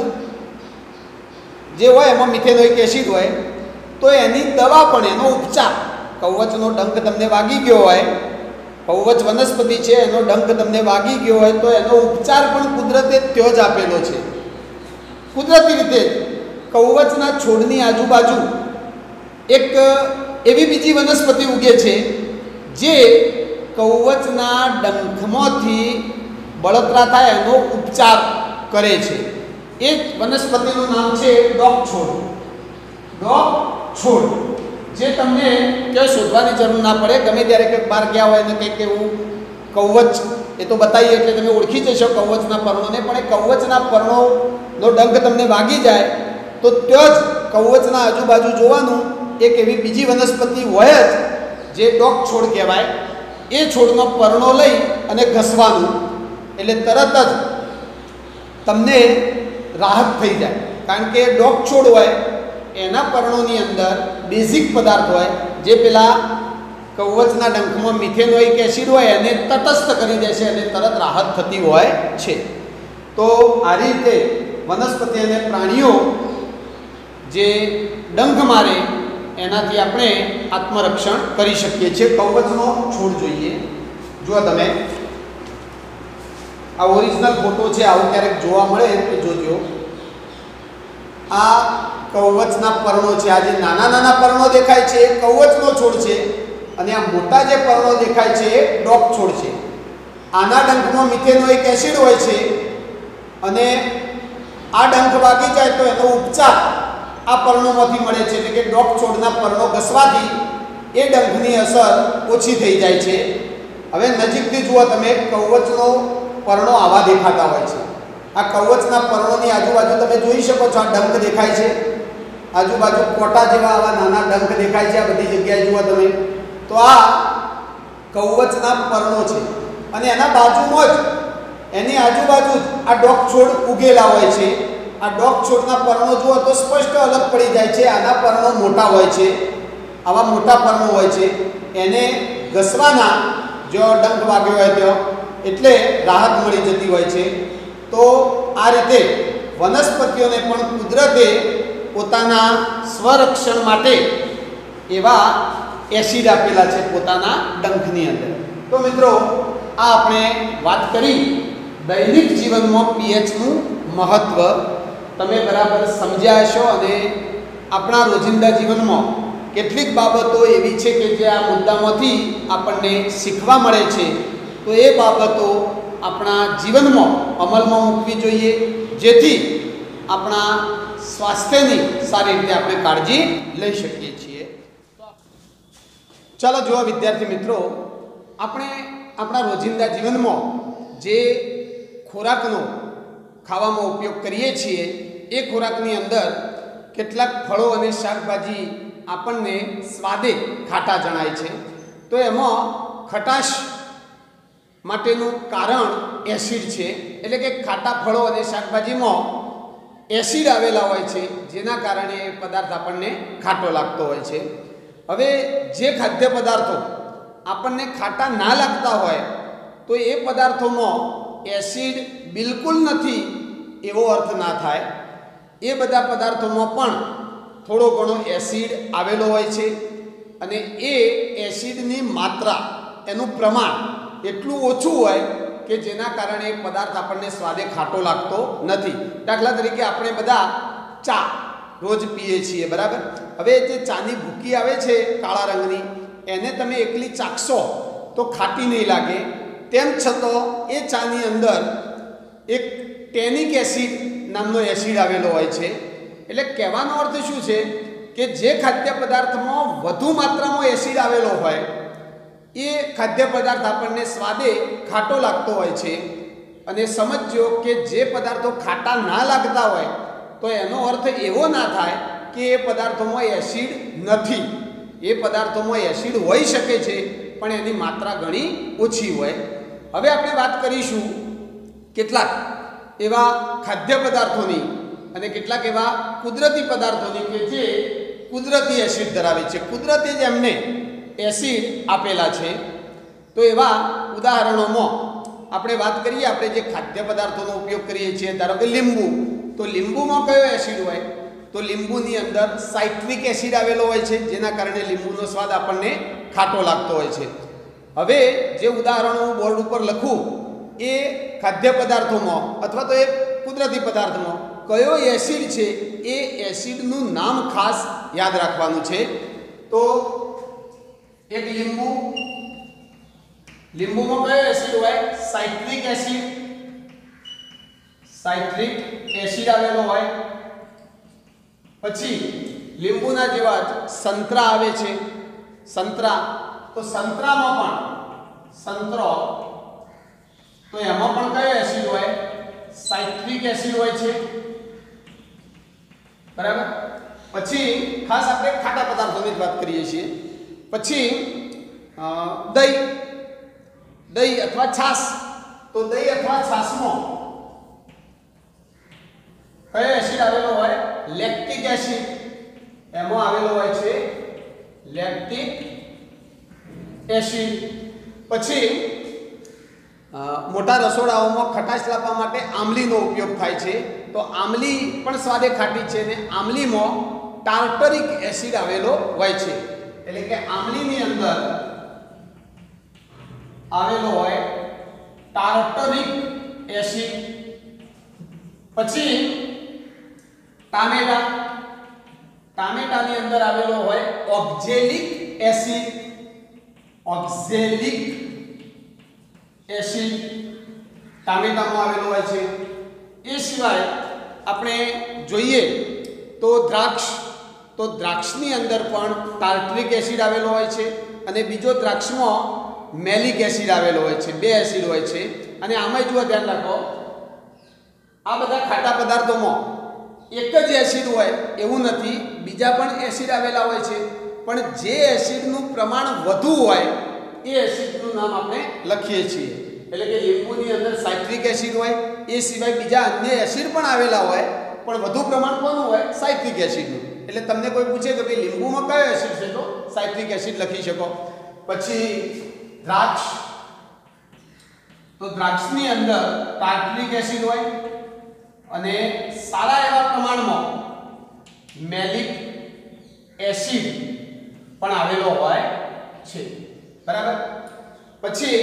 જે હોય એમાં મિથેનોઇક એસિડ હોય તો એની દવા પણ, એનો ઉપચાર, કવચનો ડંખ તમને વાગી ગયો હોય, કવચ વનસ્પતિ છે એનો ડંખ તમને વાગી ગયો હોય તો એનો ઉપચાર પણ કુદરતે ત્યો જ આપેલો છે. કુદરતી રીતે કવચના છોડની આજુબાજુ એક એવી બીજી વનસ્પતિ ઉગે છે જે કવચના ડંખમાંથી બળતરા થાય એનો ઉપચાર કરે છે. એ વનસ્પતિનું નામ છે ડોક છોડ. ડોક છોડ જે તમને ક્યાંય શોધવાની જરૂર ના પડે, ગમે ત્યારે કંઈક બહાર ગયા હોય ને કંઈક એવું કવચ, એ તો બતાવીએ એટલે તમે ઓળખી જશો કવચના પર્ણોને, પણ એ કવચના પર્ણોનો ડંખ તમને વાગી જાય તો ત્યાં જ કવચના આજુબાજુ જોવાનું એક એવી બીજી વનસ્પતિ હોય જ જે ડોક છોડ કહેવાય. એ છોડનો પર્ણો લઈ અને ઘસવાનું એટલે તરત જ તમને રાહત થઈ જાય. કારણ કે ડોક છોડ હોય એના પર્ણોની અંદર બેઝિક પદાર્થ હોય જે પેલા કવચના ડંખમાં મિથેનોઇક એસિડ હોય એને તટસ્થ કરી દે છે અને તરત રાહત થતી હોય છે. તો આ રીતે વનસ્પતિ અને પ્રાણીઓ જે ડંખ મારે એનાથી આપણે આત્મરક્ષણ કરી શકીએ છીએ. કવચનો છોડ જોઈએ. જો તમે આ ઓરિજિનલ ફોટો છે, આવું ક્યારેક જોવા મળે તો જોજો. આ કવચના પર્ણો છે. આ જે નાના નાના પર્ણો દેખાય છે એ કવચનો છોડ છે અને આ મોટા જે પર્ણો દેખાય છે એ ડોક છોડ છે. આના ડંખમાં મિથેનોઇક એસિડ હોય છે અને આ ડંખ વાગી જાય તો એનો ઉપચાર આ પર્ણોમાંથી મળે છે. એટલે કે ડોક છોડના પર્ણો ઘસવાથી એ ડંખની અસર ઓછી થઈ જાય છે. હવે નજીકથી જુઓ તમે, કવચનો પર્ણો આવા દેખાતા હોય છે. આ કવચના પર્ણોની આજુબાજુ તમે જોઈ શકો છો, આ ડંખ દેખાય છે, આજુબાજુ કોટા જેવા આવા નાના ડંખ દેખાય છે. આ બધી જગ્યાએ જુઓ તમે તો આ કવચના પર્ણો છે અને એના બાજુમાં જ, એની આજુબાજુ જ આ ડોક છોડ ઉગેલા હોય છે. આ ડોક છોડના પર્ણો જુઓ તો સ્પષ્ટ અલગ પડી જાય છે. આના પર્ણો મોટા હોય છે, આવા મોટા પર્ણો હોય છે. એને ઘસવાના જો ડંખ વાગ્યો હોય તો એટલે રાહત મળી જતી હોય છે. તો આ રીતે વનસ્પતિઓને પણ કુદરતે પોતાના સ્વરક્ષણ માટે એવા એસિડ આપેલા છે પોતાના ડંખની અંદર. તો મિત્રો આ આપણે વાત કરી દૈનિક જીવનમાં પીએચનું મહત્ત્વ. તમે બરાબર સમજ્યા હશો અને આપણા રોજિંદા જીવનમાં કેટલીક બાબતો એવી છે કે જે આ મુદ્દામાંથી આપણને શીખવા મળે છે. તો એ બાબતો આપણા જીવનમાં અમલમાં મૂકવી જોઈએ જેથી આપણા સ્વાસ્થ્યની સારી રીતે આપણે કાળજી લઈ શકીએ છીએ. ચાલો જુઓ વિદ્યાર્થી મિત્રો, આપણે આપણા રોજિંદા જીવનમાં જે ખોરાકનો ખાવામાં ઉપયોગ કરીએ છીએ એ ખોરાકની અંદર કેટલાક ફળો અને શાકભાજી આપણને સ્વાદે ખાટા જણાય છે. તો એમાં ખટાશ માટેનું કારણ એસિડ છે. એટલે કે ખાટા ફળો અને શાકભાજીમાં એસિડ આવેલા હોય છે જેના કારણે એ પદાર્થ આપણને ખાટો લાગતો હોય છે. હવે જે ખાદ્ય પદાર્થો આપણને ખાટા ના લાગતા હોય તો એ પદાર્થોમાં એસિડ બિલકુલ નથી એવો અર્થ ના થાય. એ બધા પદાર્થોમાં પણ થોડો ઘણો એસિડ આવેલો હોય છે અને એ એસિડની માત્રા, એનું પ્રમાણ એટલું ઓછું હોય કે જેના કારણે એ પદાર્થ આપણને સ્વાદે ખાટો લાગતો નથી. દાખલા તરીકે આપણે બધા ચા રોજ પીએ છીએ, બરાબર. હવે જે ચાની ભૂકી આવે છે કાળા રંગની, એને તમે એકલી ચાખશો તો ખાટી નહીં લાગે. તેમ છતાં એ ચાની અંદર એક ટેનિક એસિડ નામનો એસિડ આવેલો હોય છે. એટલે કહેવાનો અર્થ શું છે કે જે ખાદ્ય પદાર્થમાં વધુ માત્રામાં એસિડ આવેલો હોય એ ખાદ્ય પદાર્થ આપણને સ્વાદે ખાટો લાગતો હોય છે. અને સમજજો કે જે પદાર્થો ખાટા ના લાગતા હોય તો એનો અર્થ એવો ના થાય કે એ પદાર્થોમાં એસિડ નથી. એ પદાર્થોમાં એસિડ હોઈ શકે છે પણ એની માત્રા ઘણી ઓછી હોય. હવે આપણે વાત કરીશું કેટલાક એવા ખાદ્ય પદાર્થોની અને કેટલાક એવા કુદરતી પદાર્થોની કે જે કુદરતી એસિડ ધરાવે છે. કુદરતી જ એમને એસિડ આપેલા છે. તો એવા ઉદાહરણોમાં આપણે વાત કરીએ. આપણે જે ખાદ્ય પદાર્થોનો ઉપયોગ કરીએ છીએ, ધારો કે લીંબુ, તો લીંબુમાં કયો એસિડ હોય? તો લીંબુની અંદર સાઇટ્રિક એસિડ આવેલો હોય છે, જેના કારણે લીંબુનો સ્વાદ આપણને ખાટો લાગતો હોય છે. હવે જે ઉદાહરણો હું બોર્ડ ઉપર લખું એ ખાદ્ય પદાર્થોમાં અથવા તો એ કુદરતી પદાર્થમાં કયો એસિડ છે એ એસિડનું નામ ખાસ યાદ રાખવાનું છે. તો એક લીંબુમાં કયો એસિડ હોય? Citric acid. સાઇટ્રિક એસિડ આવેલો હોય. પછી લીંબુના જેવા જ સંતરા આવે છે. સંતરા, તો સંતરામાં પણ સંતરો, તો એમાં પણ કયો એસિડ હોય? સાઇટ્રિક એસિડ હોય છે. બરાબર. પછી ખાસ આપણે ખાટા પદાર્થોની જ વાત કરીએ છીએ. પછી દહીં અથવા છાશ, તો દહીં અથવા છાશમાં કયો એસિડ આવેલો હોય? Lactic acid. એમાં આવેલો હોય છે લેક્ટિક એસિડ. પછી મોટા રસોડાઓમાં ખટાશ લાવવા માટે આમલીનો ઉપયોગ થાય છે. તો આમલી પણ સ્વાદે ખાટી છે અને આમલીમાં ટાર્ટરિક એસિડ આવેલો હોય છે. એટલે કે આમલીની અંદર આવેલો હોય ટાર્ટરિક એસિડ. પછી ટામેટાની અંદર આવેલો હોય ઓક્ઝેલિક એસિડ. ઓક્ઝેલિક એસિડ ટામેટામાં આવેલો હોય છે. એ સિવાય આપણે જોઈએ તો દ્રાક્ષ, તો દ્રાક્ષની અંદર પણ ટાર્ટરિક એસિડ આવેલો હોય છે અને બીજો દ્રાક્ષમાં મેલિક એસિડ આવેલો હોય છે. બે એસિડ હોય છે. અને આમાં જુઓ, ધ્યાન રાખો, આ બધા ખાટા પદાર્થોમાં એક જ એસિડ હોય એવું નથી, બીજા પણ એસિડ આવેલા હોય છે. પણ જે એસિડનું પ્રમાણ વધુ હોય એ એસિડનું નામ આપણે લખીએ છીએ. એટલે કે લીંબુની અંદર સાઇટ્રિક એસિડ હોય, એ સિવાય બીજા અન્ય એસિડ પણ આવેલા હોય, પણ વધુ પ્રમાણ કોનું હોય? સાઇટ્રિક એસિડનું. એટલે તમને કોઈ પૂછે કે ભાઈ લીંબુમાં કયો એસિડ છે, તો સાઇટ્રિક એસિડ લખી શકો. પછી દ્રાક્ષ, તો દ્રાક્ષની અંદર ટાર્ટરિક એસિડ હોય અને સારા એવા પ્રમાણમાં મેલિક એસિડ પણ આવેલો હોય છે. બરાબર. પછી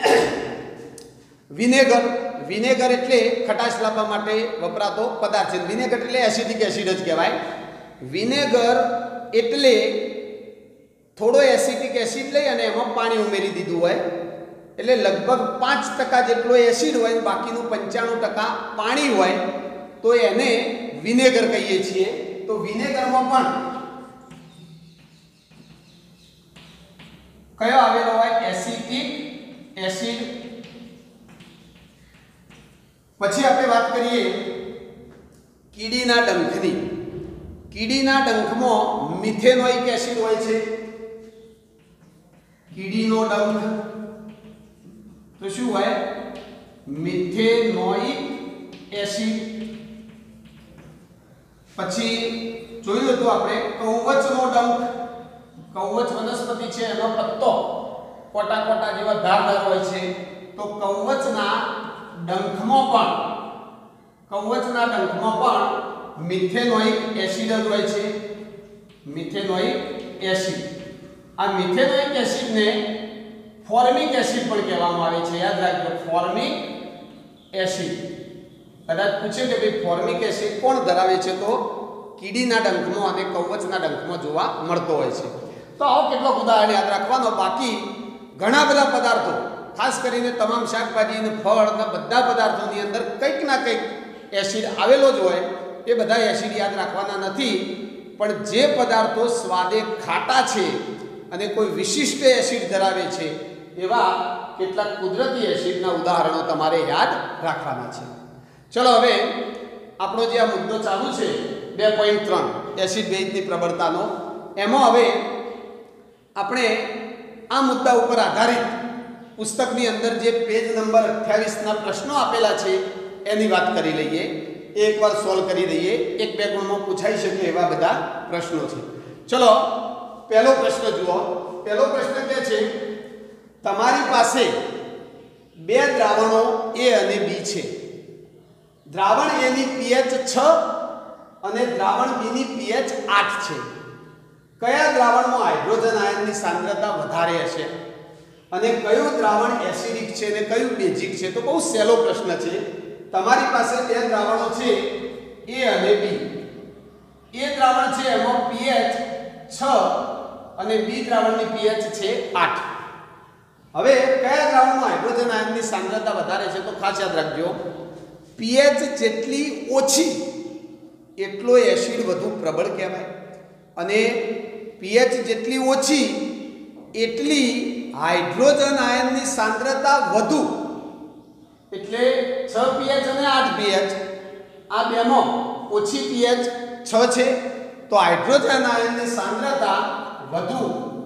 વિનેગર. વિનેગર એટલે ખટાશ લાવવા માટે વપરાતો પદાર્થ છે. વિનેગર એટલે એસિડિક એસિડ જ કહેવાય. વિનેગર એટલે થોડો એસિડિક એસિડ લઈ અને એમાં પાણી ઉમેરી દીધું હોય, એટલે લગભગ 5% જેટલો એસિડ હોય, બાકીનું 95% પાણી હોય, તો એને વિનેગર કહીએ છીએ. તો વિનેગરમાં પણ કયો આવેલો હોય? Acetic acid. પછી આપણે વાત કરીએ કીડીના ડંખની. કીડીના ડંખમાં મિથેનોઇક એસિડ હોય છે. કીડીનો ડંખ તો શું હોય? Methanoic acid. પછી જોયું હતું આપણે કવચનો ડંખ. કવચ વનસ્પતિ છે, એનો પત્તો કોટા કોટા જેવા ધારદાર હોય છે. તો કવચના ડંખમાં પણ મિથેનોઇક એસિડ જ હોય છે. Methanoic acid. આ મિથેનોઇક એસિડને ફોર્મિક એસિડ પણ કહેવામાં આવે છે. યાદ રાખજો, ફોર્મિક એસિડ. કદાચ પૂછે કે ભાઈ ફોર્મિક એસિડ કોણ ધરાવે છે, તો કીડીના ડંખમાં અને કવચના ડંખમાં જોવા મળતો હોય છે. તો આવો કેટલોક ઉદાહરણ યાદ રાખવાનો. બાકી ઘણા બધા પદાર્થો ખાસ કરીને તમામ શાકભાજી અને ફળ અને બધા પદાર્થોની અંદર કંઈક ના કંઈક એસિડ આવેલો જ હોય. એ બધા એસિડ યાદ રાખવાના નથી, પણ જે પદાર્થો સ્વાદે ખાટા છે અને કોઈ વિશિષ્ટ એસિડ ધરાવે છે એવા કેટલાક કુદરતી એસિડના ઉદાહરણો તમારે યાદ રાખવાના છે. ચલો હવે આપણો જે આ મુદ્દો ચાલુ છે 2.3 એસિડ બેઝની પ્રબળતાનો, એમાં હવે આપણે આ મુદ્દા ઉપર આધારિત પુસ્તકની અંદર જે પેજ નંબર 28ના પ્રશ્નો આપેલા છે એની વાત કરી લઈએ. એકવાર સોલ્વ કરી દઈએ. 1-2 ગુણમાં પૂછાઈ શકે એવા બધા પ્રશ્નો છે. ચલો પહેલો પ્રશ્ન જુઓ. પહેલો પ્રશ્ન કહે છે તમારી પાસે બે દ્રાવણો A અને B છે. દ્રાવણ A ની pH 6 અને દ્રાવણ B ની pH 8 છે. કયા દ્રાવણમાં હાઇડ્રોજન આયનની સાંદ્રતા વધારે હશે અને કયું દ્રાવણ એસિડિક છે અને કયું બેઝિક છે? તો બહુ સહેલો પ્રશ્ન છે. તમારી પાસે બે દ્રાવણો છે A અને B. A દ્રાવણ છે એમાં pH 6 અને B દ્રાવણની pH છે 8. હવે કયા દ્રાવણમાં હાઇડ્રોજન આયનની સાંદ્રતા વધારે છે? તો ખાસ યાદ રાખજો, pH જેટલી ઓછી એટલો એસિડ વધુ પ્રબળ કહેવાય અને pH જેટલી ઓછી એટલી હાઇડ્રોજન આયનની સાંદ્રતા વધુ. એટલે 6 pH અને 8 pH આ બેમાં ઓછી pH 6 છે તો હાઇડ્રોજન આયનની સાંદ્રતા વધુ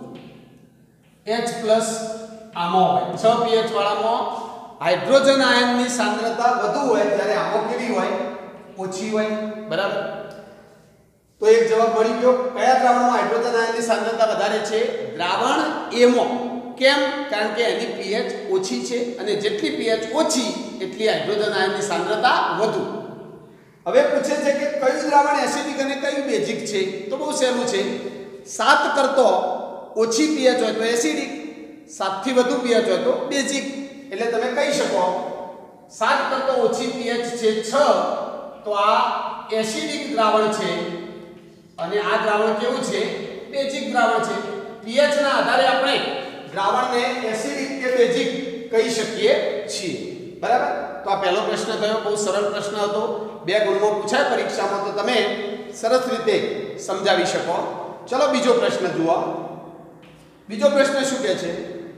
H+ આમાં હોય. 6 pH વાળામાં હાઇડ્રોજન આયનની સાંદ્રતા વધુ હોય જ્યારે આમાં કેવી હોય? ઓછી હોય. બરાબર? તો એક જવાબ મળી ગયો. કયા દ્રાવણમાં હાઇડ્રોજન આયનની સાંદ્રતા વધારે છે? દ્રાવણ A માં. કેમ? કારણ કે એની pH ઓછી છે અને જેટલી pH ઓછી એટલી હાઇડ્રોજન આયનની સાંદ્રતા વધુ. હવે પૂછે છે કે કયું દ્રાવણ એસિડિક અને કયું બેઝિક છે? તો બહુ સહેલું છે. 7 કરતો ઓછી pH હોય તો એસિડિક, 7 થી વધુ pH હોય તો બેઝિક. એટલે તમે કહી શકો 7 કરતો ઓછી pH છે 6 તો આ એસિડિક દ્રાવણ છે અને આ દ્રાવણ કેવું છે? બેઝિક દ્રાવણ છે. pH ના આધારે આપણે દ્રાવણને એસિડિક કે બેઝિક કહી શકીએ છીએ. બરાબર? તો આ પહેલો પ્રશ્ન થયો. બહુ સરળ પ્રશ્ન હતો. 2 ગુણમાં પૂછાય પરીક્ષામાં તો તમે સરસ રીતે સમજાવી શકો. ચલો બીજો પ્રશ્ન જુઓ. બીજો પ્રશ્ન શું કહે છે?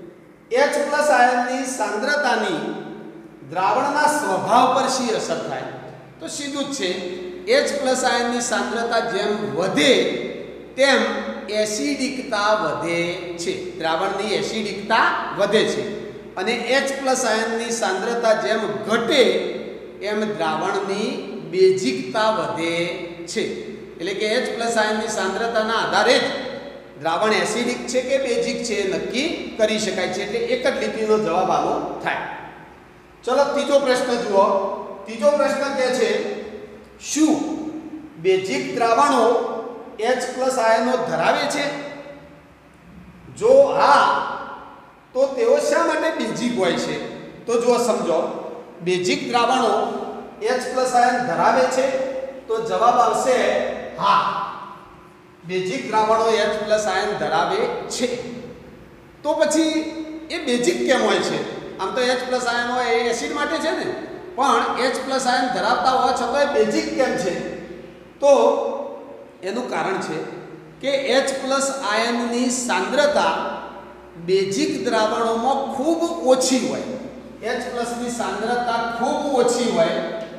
H+ આયનની સાંદ્રતાની દ્રાવણના સ્વભાવ પર શી અસર થાય? તો સીધું જ છે. H+ આયનની સાંદ્રતા જેમ વધે તેમ એસિડિકતા વધે છે. દ્રાવણની એસિડિકતા વધે છે અને H+ આયનની સાંદ્રતા જેમ ઘટે એમ દ્રાવણની બેઝિકતા વધે છે. એટલે કે H+ આયનની સાંદ્રતાના આધારે જ દ્રાવણ એસિડિક છે કે બેઝિક છે નક્કી કરી શકાય છે. એટલે એક જ લીટીનો જવાબ આનો થાય. ચલો ત્રીજો પ્રશ્ન જુઓ. ત્રીજો પ્રશ્ન કહે છે શું બેઝિક દ્રાવણો H+ આયનો ધરાવે છે? જો હા તો તેઓ શા માટે બેઝિક હોય છે? તો જો સમજો, બેઝિક દ્રાવણો H+ આયન ધરાવે છે તો જવાબ આવશે હા. બેઝિક દ્રાવણો H+ આયન ધરાવે છે. તો પછી એ બેઝિક કેમ હોય છે? આમ તો H+ આયન હોય એ એસિડ માટે છે ને, પણ H+ આયન ધરાવતા હોવા છતાં બેઝિક કેમ છે? તો એનું કારણ છે કે H+ આયનની સાંદ્રતા બેઝિક દ્રાવણોમાં ખૂબ ઓછી હોય. H+ ની સાંદ્રતા ખૂબ ઓછી હોય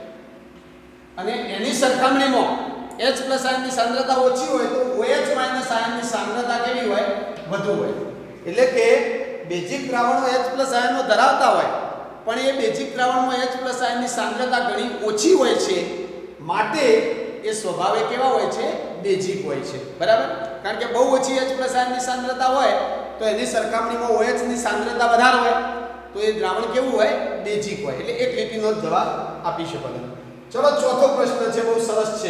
અને એની સરખામણીમાં H+ આયનની સાંદ્રતા ઓછી હોય તો OH- આયનની સાંદ્રતા કેવી હોય? વધુ હોય. એટલે કે બેઝિક દ્રાવણો H+ આયનો ધરાવતા હોય પણ એ બેઝિક દ્રાવણમાં H+ આયનની સાંદ્રતા ઘણી ઓછી હોય છે, માટે એ સ્વભાવે કેવા હોય છે? બેઝિક હોય છે. બરાબર? કારણ કે બહુ ઓછી H+ આયનની સાંદ્રતા હોય તો એની સરખામણીમાં OH ની સાંદ્રતા વધારે હોય તો એ દ્રાવણ કેવું હોય? બેઝિક હોય. એટલે એક લીટીનો જવાબ આપી શકો તમે. ચલો ચોથો પ્રશ્ન છે, બહુ સરસ છે.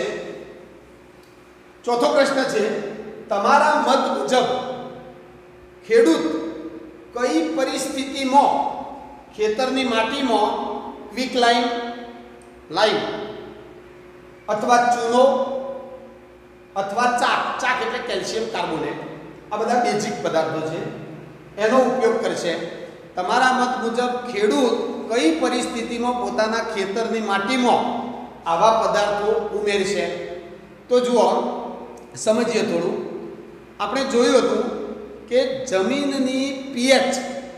ચોથો પ્રશ્ન છે તમારા મત મુજબ ખેડૂત કઈ પરિસ્થિતિમાં ખેતરની માટીમાં ક્વિકલાઇમ, લાઇમ અથવા ચૂનો અથવા ચાક એટલે કેલ્શિયમ કાર્બોનેટ, આ બધા બેઝિક પદાર્થો છે, એનો ઉપયોગ કરશે તમારા મત મુજબ ખેડૂત કઈ પરિસ્થિતિમાં પોતાના ખેતરની માટીમાં આવા પદાર્થો ઉમેરશે? તો જુઓ, સમજીએ થોડું. આપણે જોયું હતું કે જમીનની પીએચ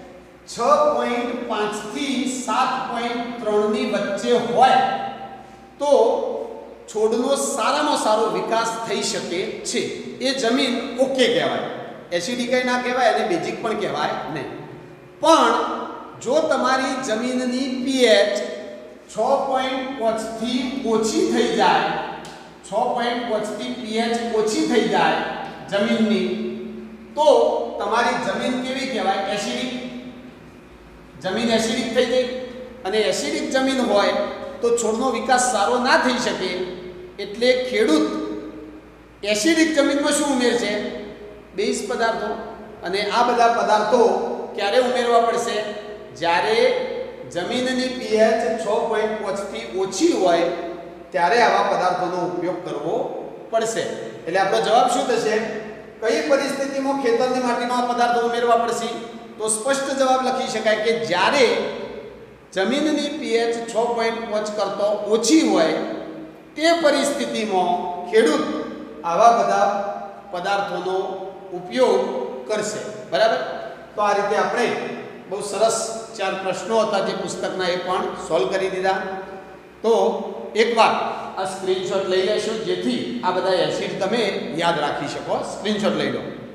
6.5 થી 7.3 ની વચ્ચે હોય તો છોડનો સારામાં સારો વિકાસ થઈ શકે છે. એ જમીન ઓકે કહેવાય, એસિડિક ના કહેવાય અને બેઝિક પણ કહેવાય નહીં. પણ જો તમારી જમીનની પીએચ 6.5 થી ઓછી થઈ જાય, 6.5 થી પીએચ ઓછી થઈ જાય જમીનની, તો તમારી જમીન કેવી કહેવાય? એસિડિક. જમીન એસિડિક થઈ ગઈ, અને એસિડિક જમીન હોય તો છોડનો વિકાસ સારો ના થઈ શકે. એટલે ખેડૂત એસિડિક જમીનમાં શું ઉમેરશે? બેઝ પદાર્થો. અને આ બધા પદાર્થો ક્યારે ઉમેરવા પડશે? જ્યારે જમીનની પીએચ 6.5 થી ઓછી હોય ત્યારે આવા પદાર્થોનો ઉપયોગ કરવો પડશે. એટલે આપણો જવાબ શું થશે? કઈ પરિસ્થિતિમાં ખેતરની માટીમાં આ પદાર્થો ઉમેરવા પડશે? તો સ્પષ્ટ જવાબ લખી શકાય કે જ્યારે જમીનની પીએચ 6.5 કરતાં ઓછી હોય તે પરિસ્થિતિમાં ખેડૂત આવા બધા પદાર્થોનો ઉપયોગ કરશે. બરાબર? તો આ રીતે આપણે બહુ સરસ 4 પ્રશ્નો હતા જે પુસ્તકના, એ પણ સોલ્વ કરી દીધા. તો એકવાર આ સ્ક્રીનશોટ લઈ લેશો જેથી આ બધા એસિડ તમે યાદ રાખી શકો. સ્ક્રીનશોટ લઈ લો.